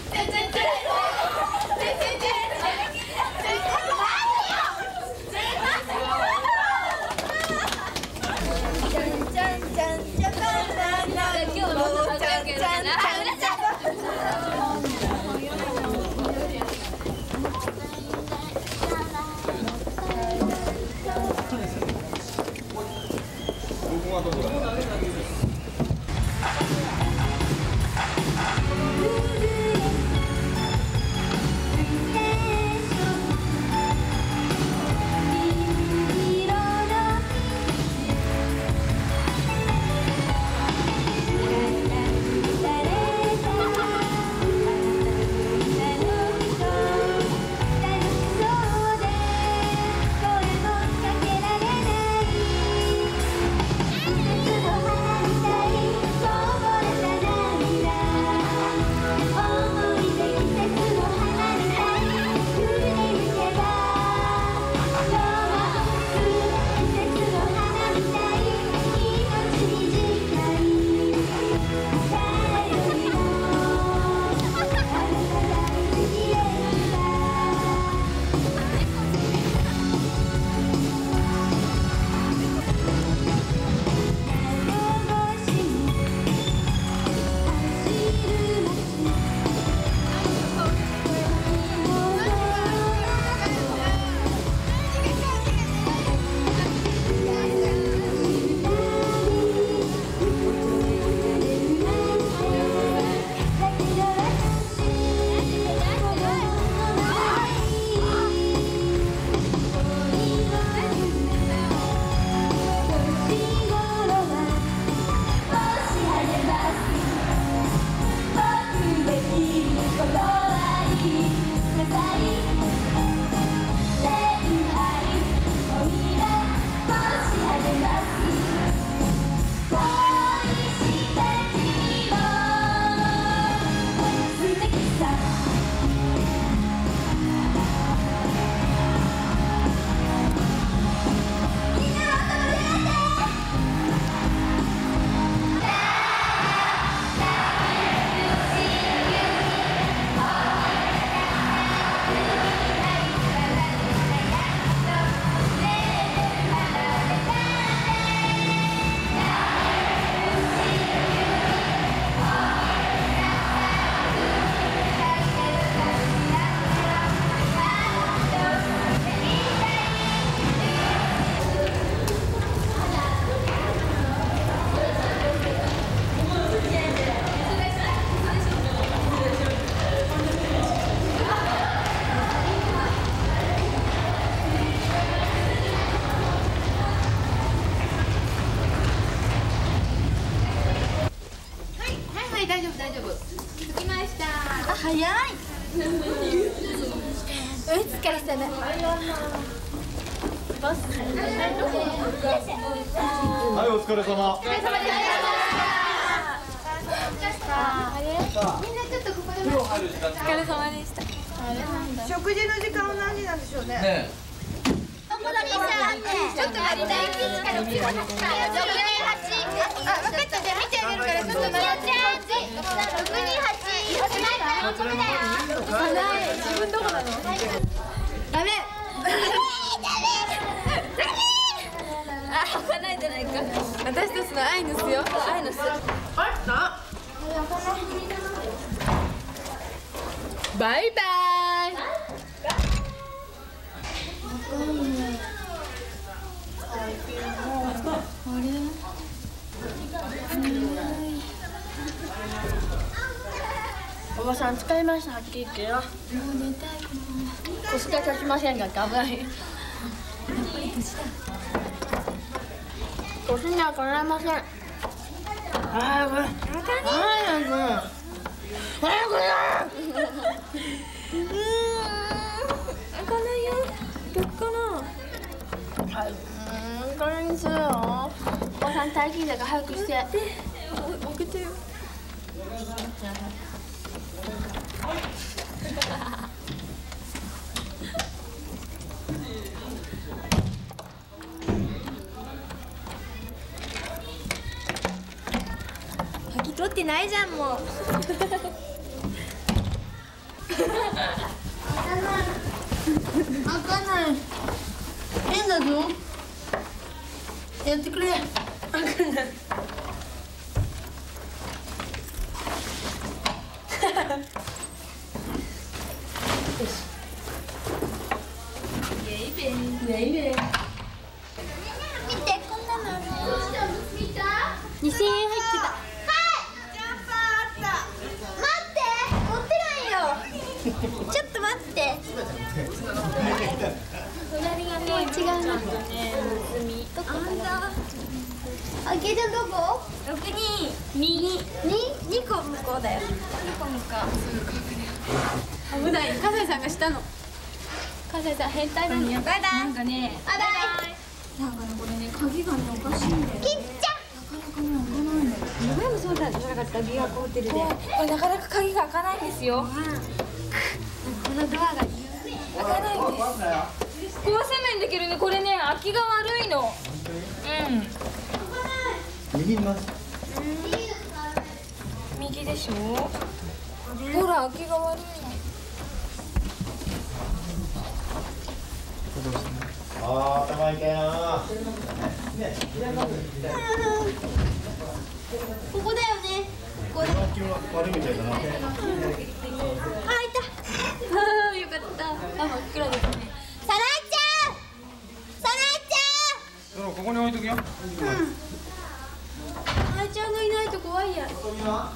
早い。疲れたね。 はい、お疲れ様。 お疲れ様でした。みんなちょっとここで。お疲れ様でした。 食事の時間は何時なんでしょうね。 ちょっと待って。6、7、8。あ、分かった、じゃあ見てあげるからちょっと待って。6、2、8。自分どこなの？ダメ。あ、開かないじゃないか。私たちの愛の巣よ。愛の巣。バイバイ。おばさん疲れました。はっきり言ってよ。腰が立ちませんが危ない。腰にはかないません。早く。早く。開かないよ。逆かな。はい。これにするよ。おばさん大金だから早くして。開けてよ。 ってないじゃんもう。開かない。変だぞ。やってくれ。開かない。見て、こんなのあるよ。2000円入ってた。はい。ジャンパーあった。待って、持ってないよ。ちょっと待って。隣がね、違うな。どこかな。あ、ゲーちゃんどこ？6、2、2個向こうだよ。2個向こう。危ない。笠井さんがしたの。笠井さん変態なの。バイバイ。なんかね。バイバイ。なんかね、これね、鍵がね、おかしいんだよ。きっちゃ。なかなかね、開かないの。前もそうだじゃなかった、琵琶湖ホテルで。これなかなか鍵が開かないんですよ。このドアが開かないんです。壊せないんだけどね、これね、開きが悪いの。 右にます。 右でしょ。ほら、開きが悪いの。 あー、頭痛いな。 ここだよね。ここだ。 悪いみたいだな。 あ、いた。よかった。あ、真っ暗ですね。サナイちゃん。サナイちゃん。 ここに置いとくよ。 サナイちゃんがいないと怖いや。ねえ、サナイちゃんは。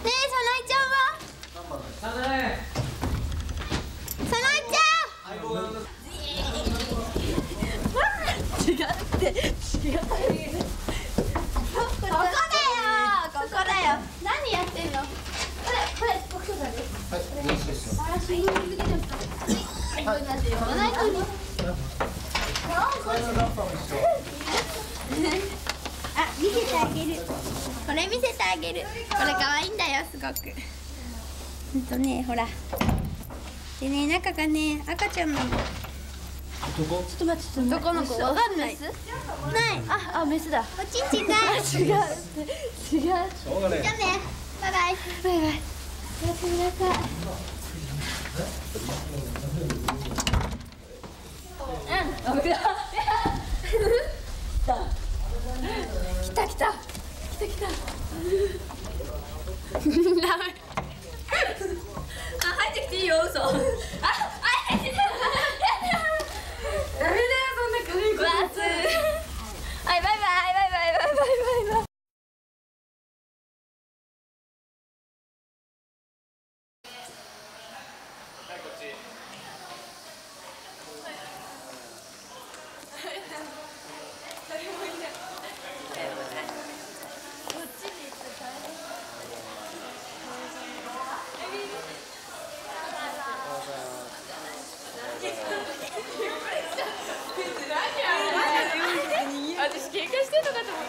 サナイちゃん。違って。違う。ここだよ。ここだよ。何やってんの。これ、僕だよ。 はい、よろしいですよ。 あら、すごい抜けちゃった。はい。だって、呼ばないとに。あ、見せてあげる。これ見せてあげる。これ可愛いんだよ、すごく。ね、ほら。でね、中がね、赤ちゃんなの。ちょっと待って、どこの子わかんない。ない。あ、メスだ。おちんちんだ。違う。じゃあね、バイバイ。バイバイ。おやすみなさい。来た。ダメ。あ、入ってきていいよ、嘘。入ってきて。ダメだよ、そんな軽いこと。はい、バイバイ。私喧嘩してんのかと思って。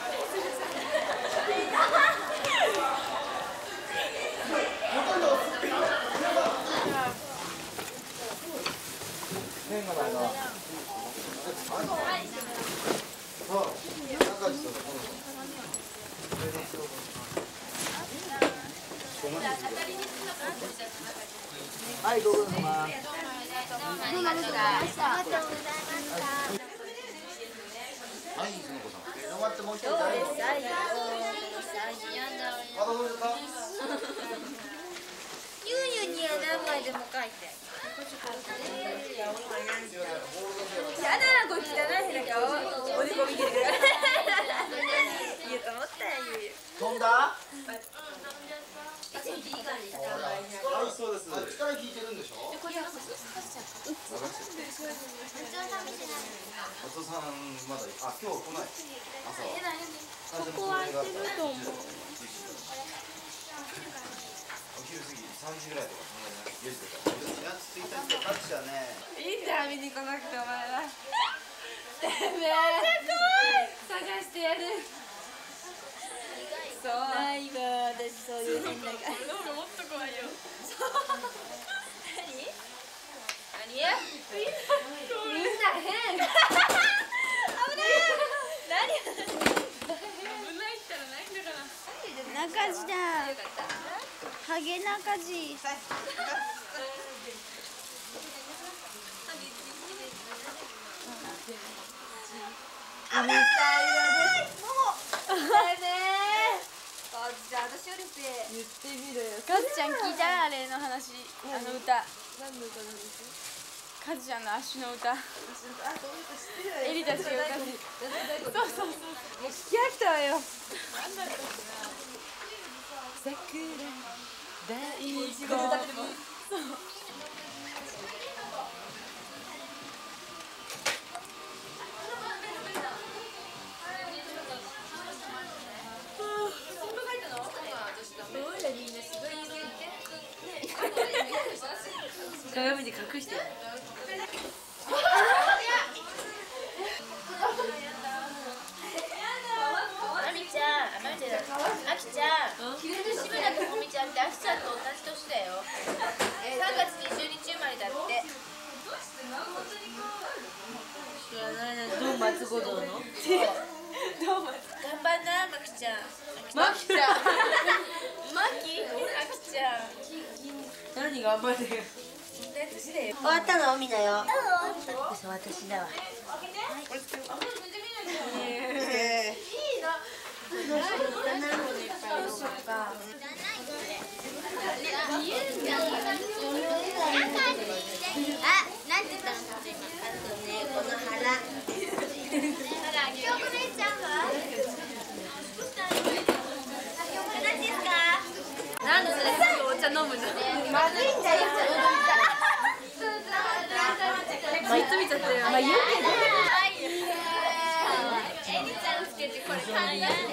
はい、ご苦労様。 ありがとうございました。 はい、その子さん。終わってもう一人誰？まだどうですか？ ユーユには何枚でも書いて。やだな、これ汚い変な顔。おでこ見てるから。言うと思ったよ、ユーユ。 飛んだ？ そうです。 力引いてるんでしょ？ これは刺しちゃった。 お父さんまだ今日来ない。朝。 ここは空いてると思う。 お昼過ぎ3時ぐらいとかそんなに4時とか。4月1日でタクシーはね。 いいんだ、見に来なくてお前ら。てめえ。探してやる。そう。ないわ、私そういう変な感じ。もっと怖いよ。何？みんな変。危ない。何？危ないったらないんだから。中じだ。よか家事。 あみたいだね。じゃあ私よりって言ってみるよ。 カズちゃん聞いたあれの話、あの歌。 何の歌なんですか？ カズちゃんの足の歌。 あ、そういう歌知ってるわよ。 エリたちが歌って。そう。もう聞き飽きたわよ。桜大根。 鏡で隠してる。 あみちゃん、あきちゃん、志村朋美ちゃんってあきちゃんと同じ年だよ。3月20日生まれだって。 知らないな。どう松五道の？ 頑張んな、まきちゃん。 マキちゃん。 あきちゃん。 何頑張れよ。終わったの？みんなよ。嘘、私だわ。 なんて言ったの？この腹。曲姉ちゃんは？何ですか？ なんでそれすぐお茶飲むの？ まずいんだよ。 まあ、いつ見ちゃったよ。まあ、言うけど。 エリちゃんつけてこれ簡単だよ。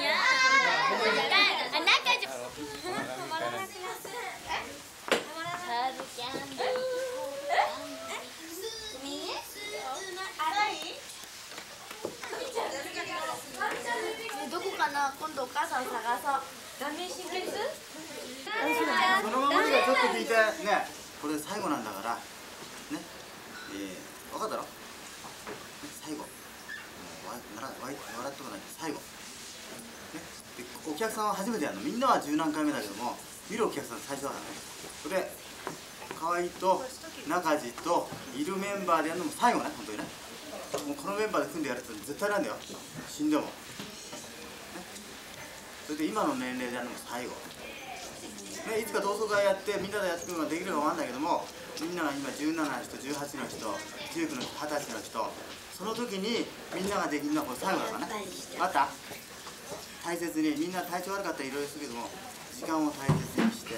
どこかな、今度お母さん探そう。 顔面神経痛？ そのままでちょっと聞いてね。これ最後なんだからね。分かったろ？最後。笑っとかないと最後。ね。でお客さんは初めてやるの。みんなは十何回目だけども、見るお客さん最初だからね。それで河合と中地といるメンバーでやるのも最後ね、本当にね。もうこのメンバーで組んでやるって絶対なんだよ。死んでも。ね。それで今の年齢でやるのも最後。ね、いつか同窓会やってみんなでやってくるのができるかわかんないけども、みんなが今17の人、18の人、19の人、20歳の人、その時にみんなができるのはこれ最後だからね。あった？大切に、みんな体調悪かったらいろいろするけども、時間を大切にして、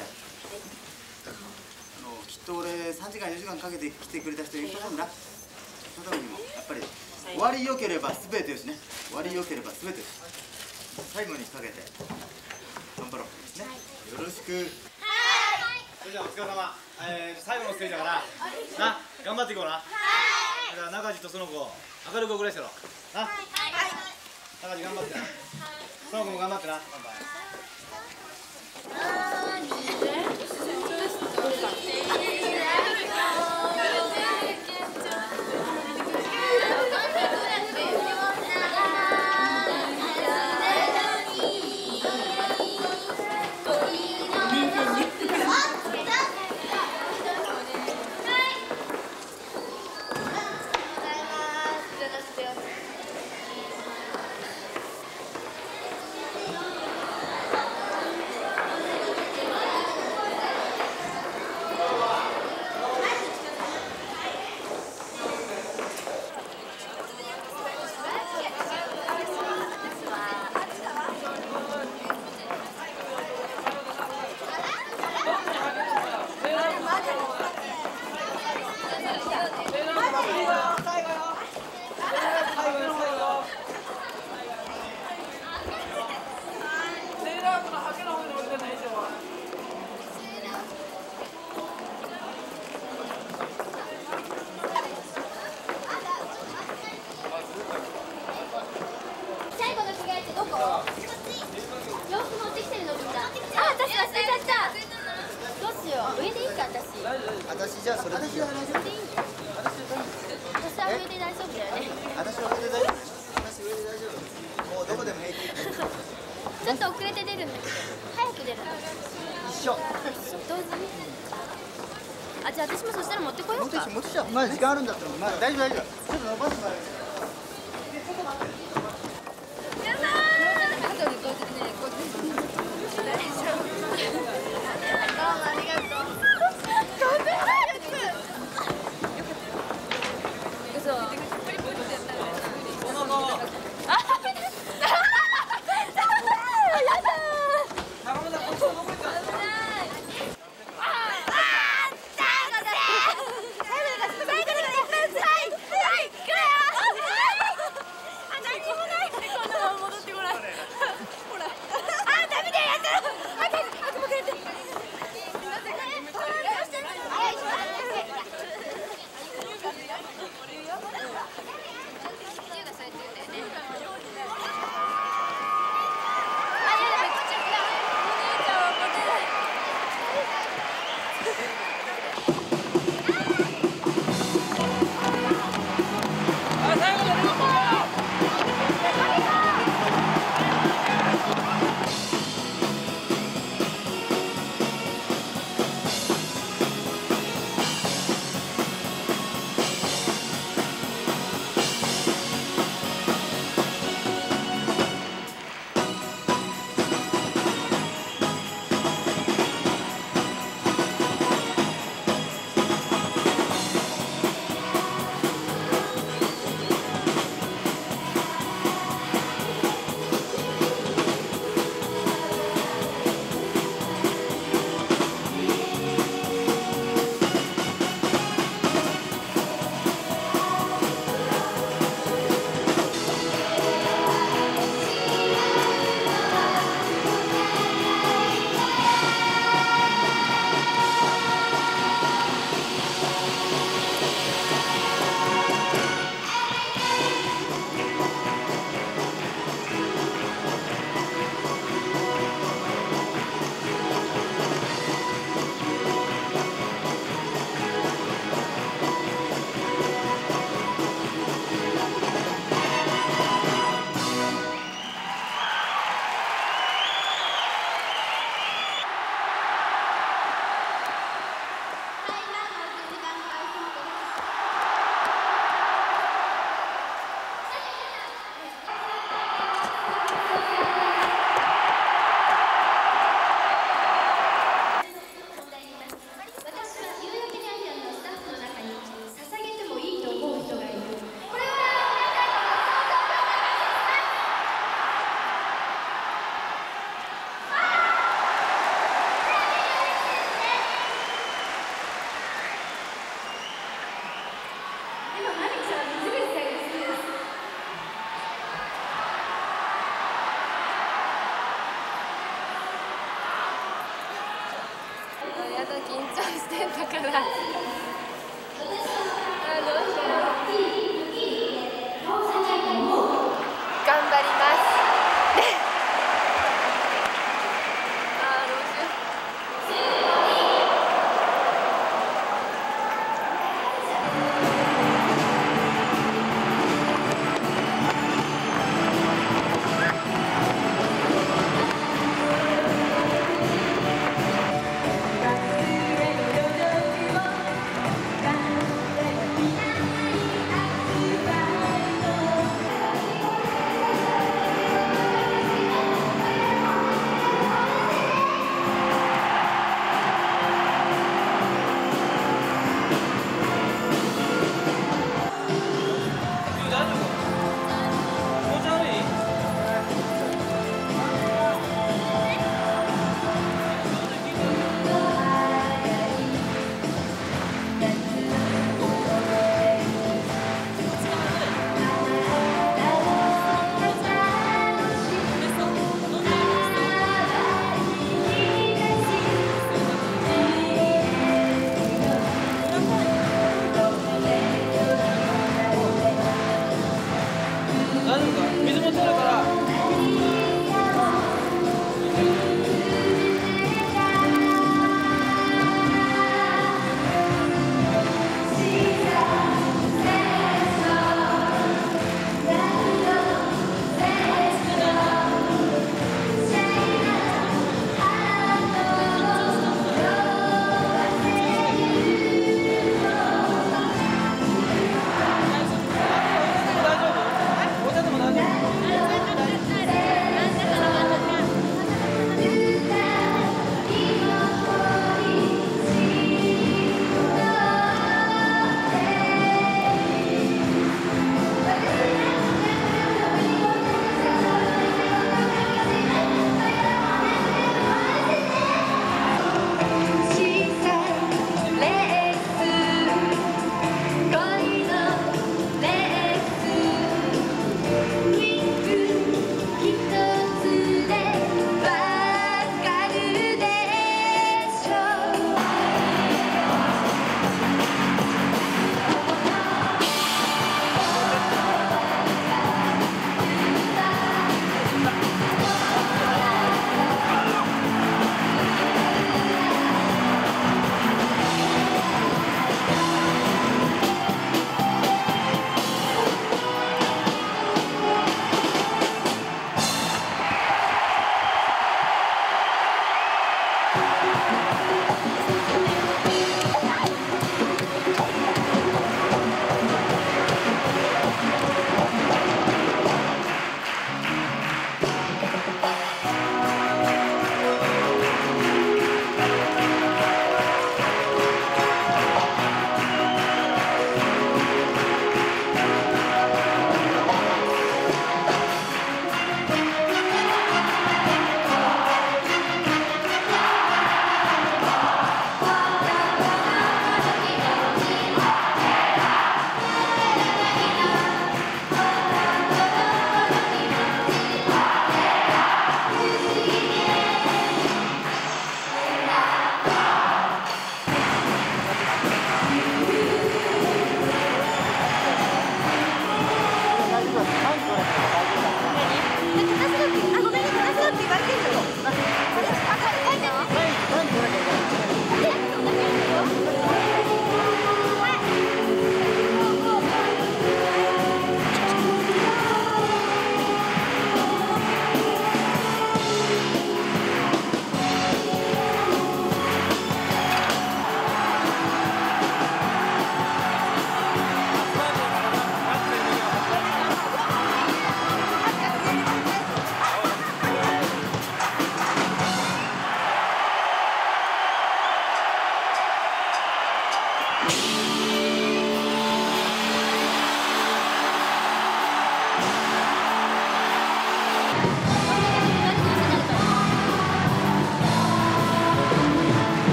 きっと俺3時間4時間かけて来てくれた人いると思うんだ。そのためにもやっぱり終わり良ければ全てよしね。終わり良ければ全てよし。最後にかけて頑張ろうね。よろしく。 それじゃあお疲れ様。最後のステージだからな、頑張っていこうな。じゃあ中地とその子明るく遅れしてろな。中地頑張ってな。その子も頑張ってな。乾杯。 じゃあ私もそしたら持ってこようか。 持ってきちゃう。まだ時間あるんだったら、まだ大丈夫大丈夫。ちょっと伸ばす前に。 緊張してんだから。頑張ります。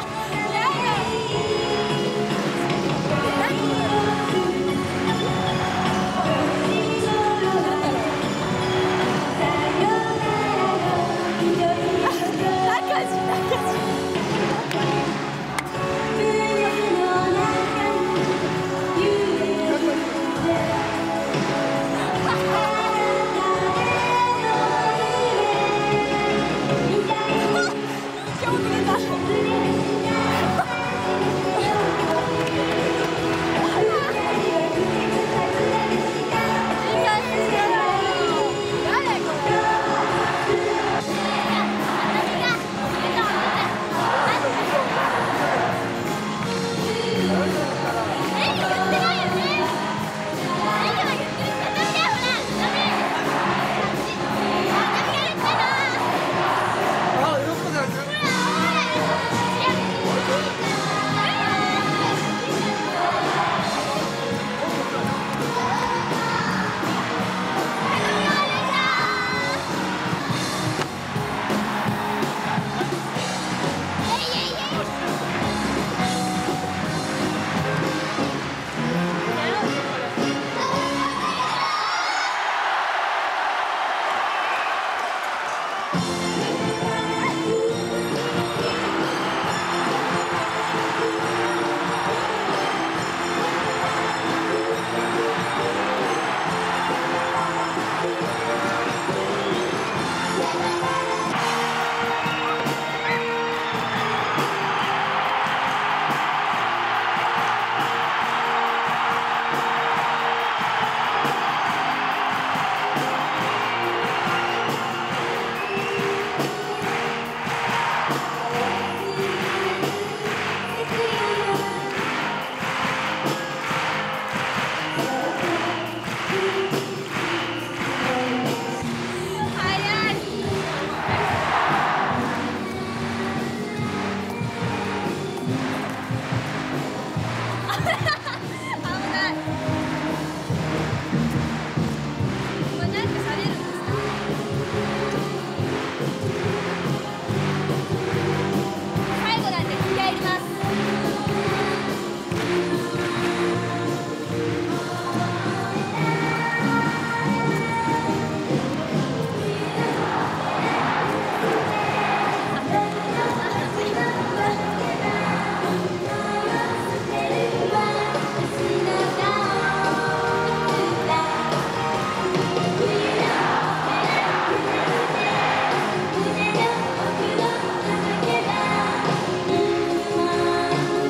「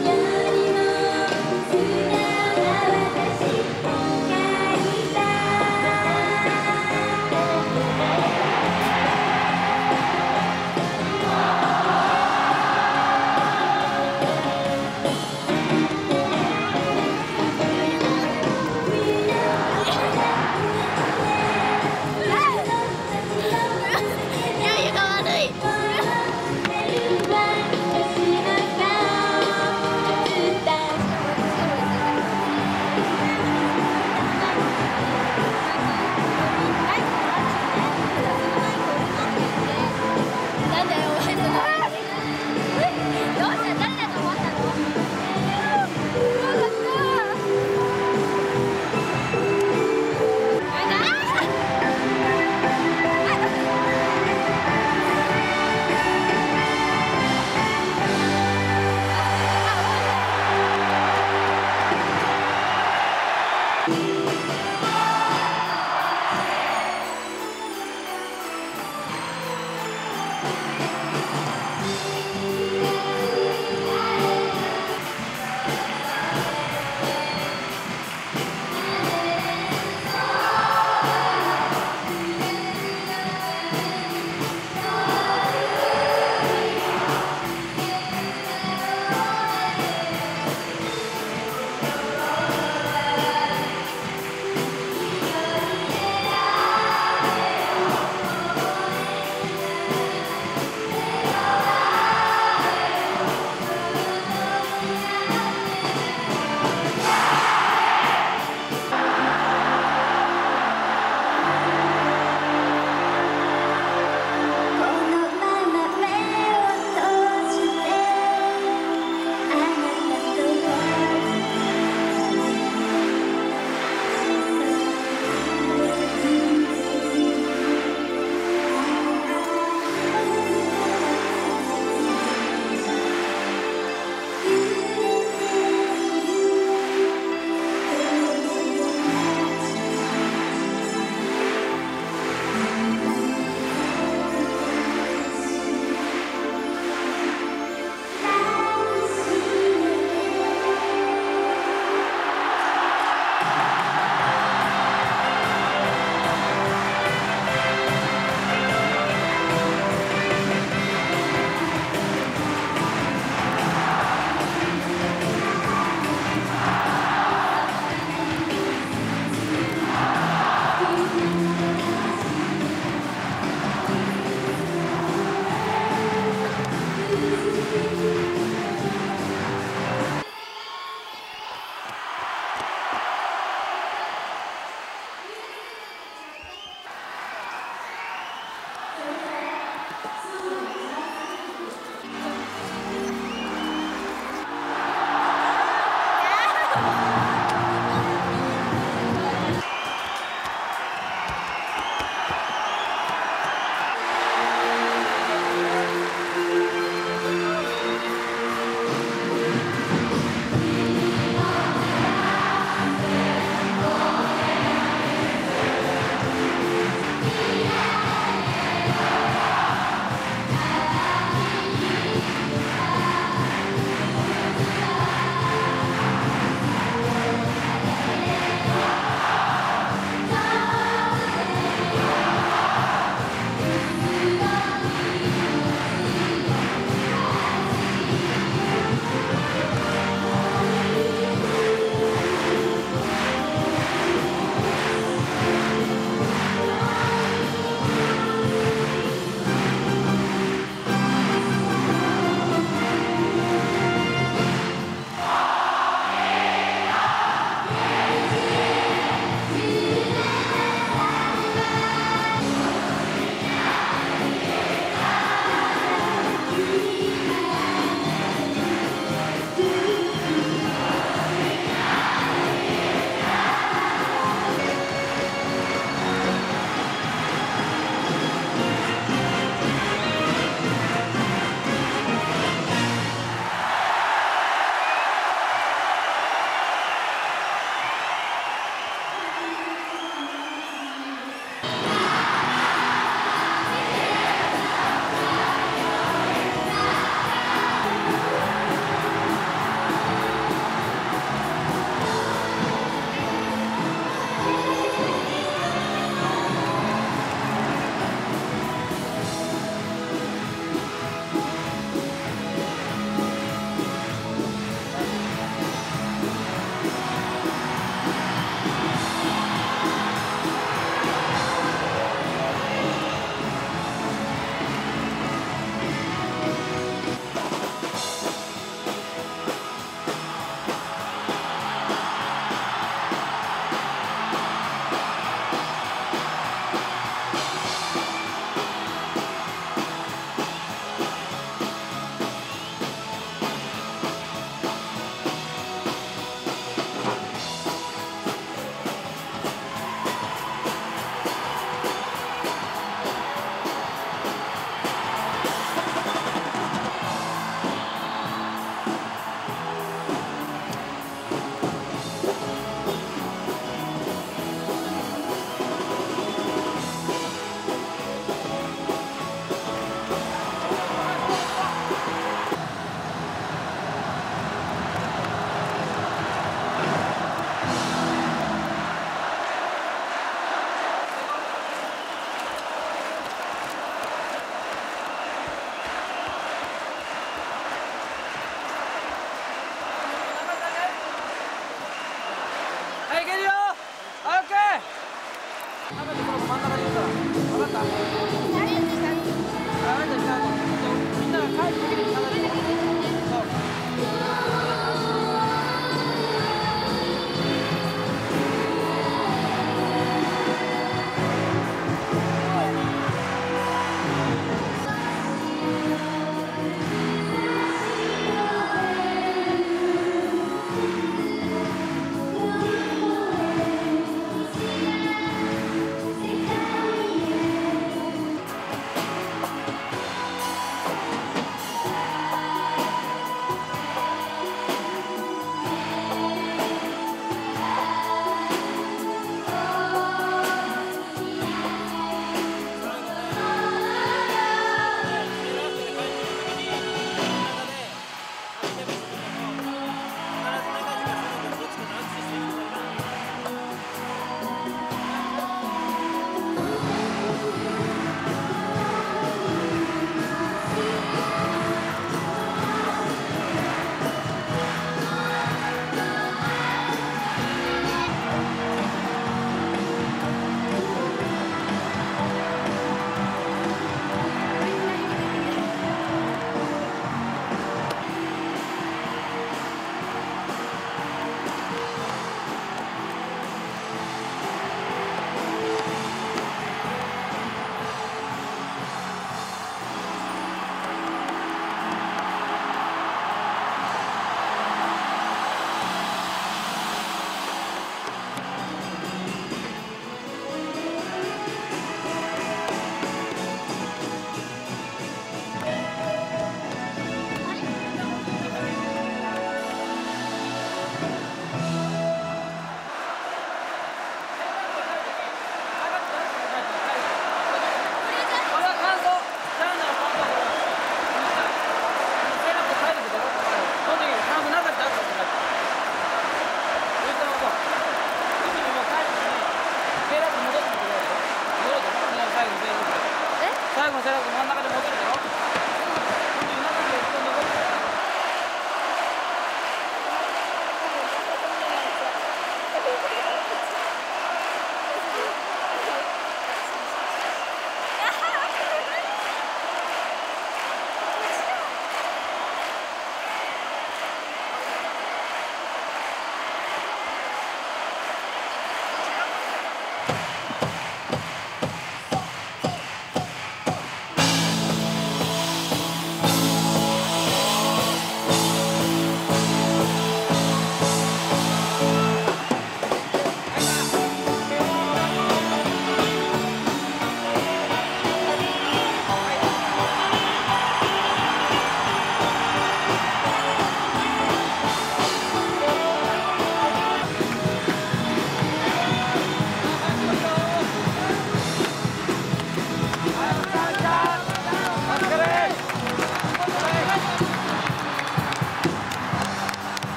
かった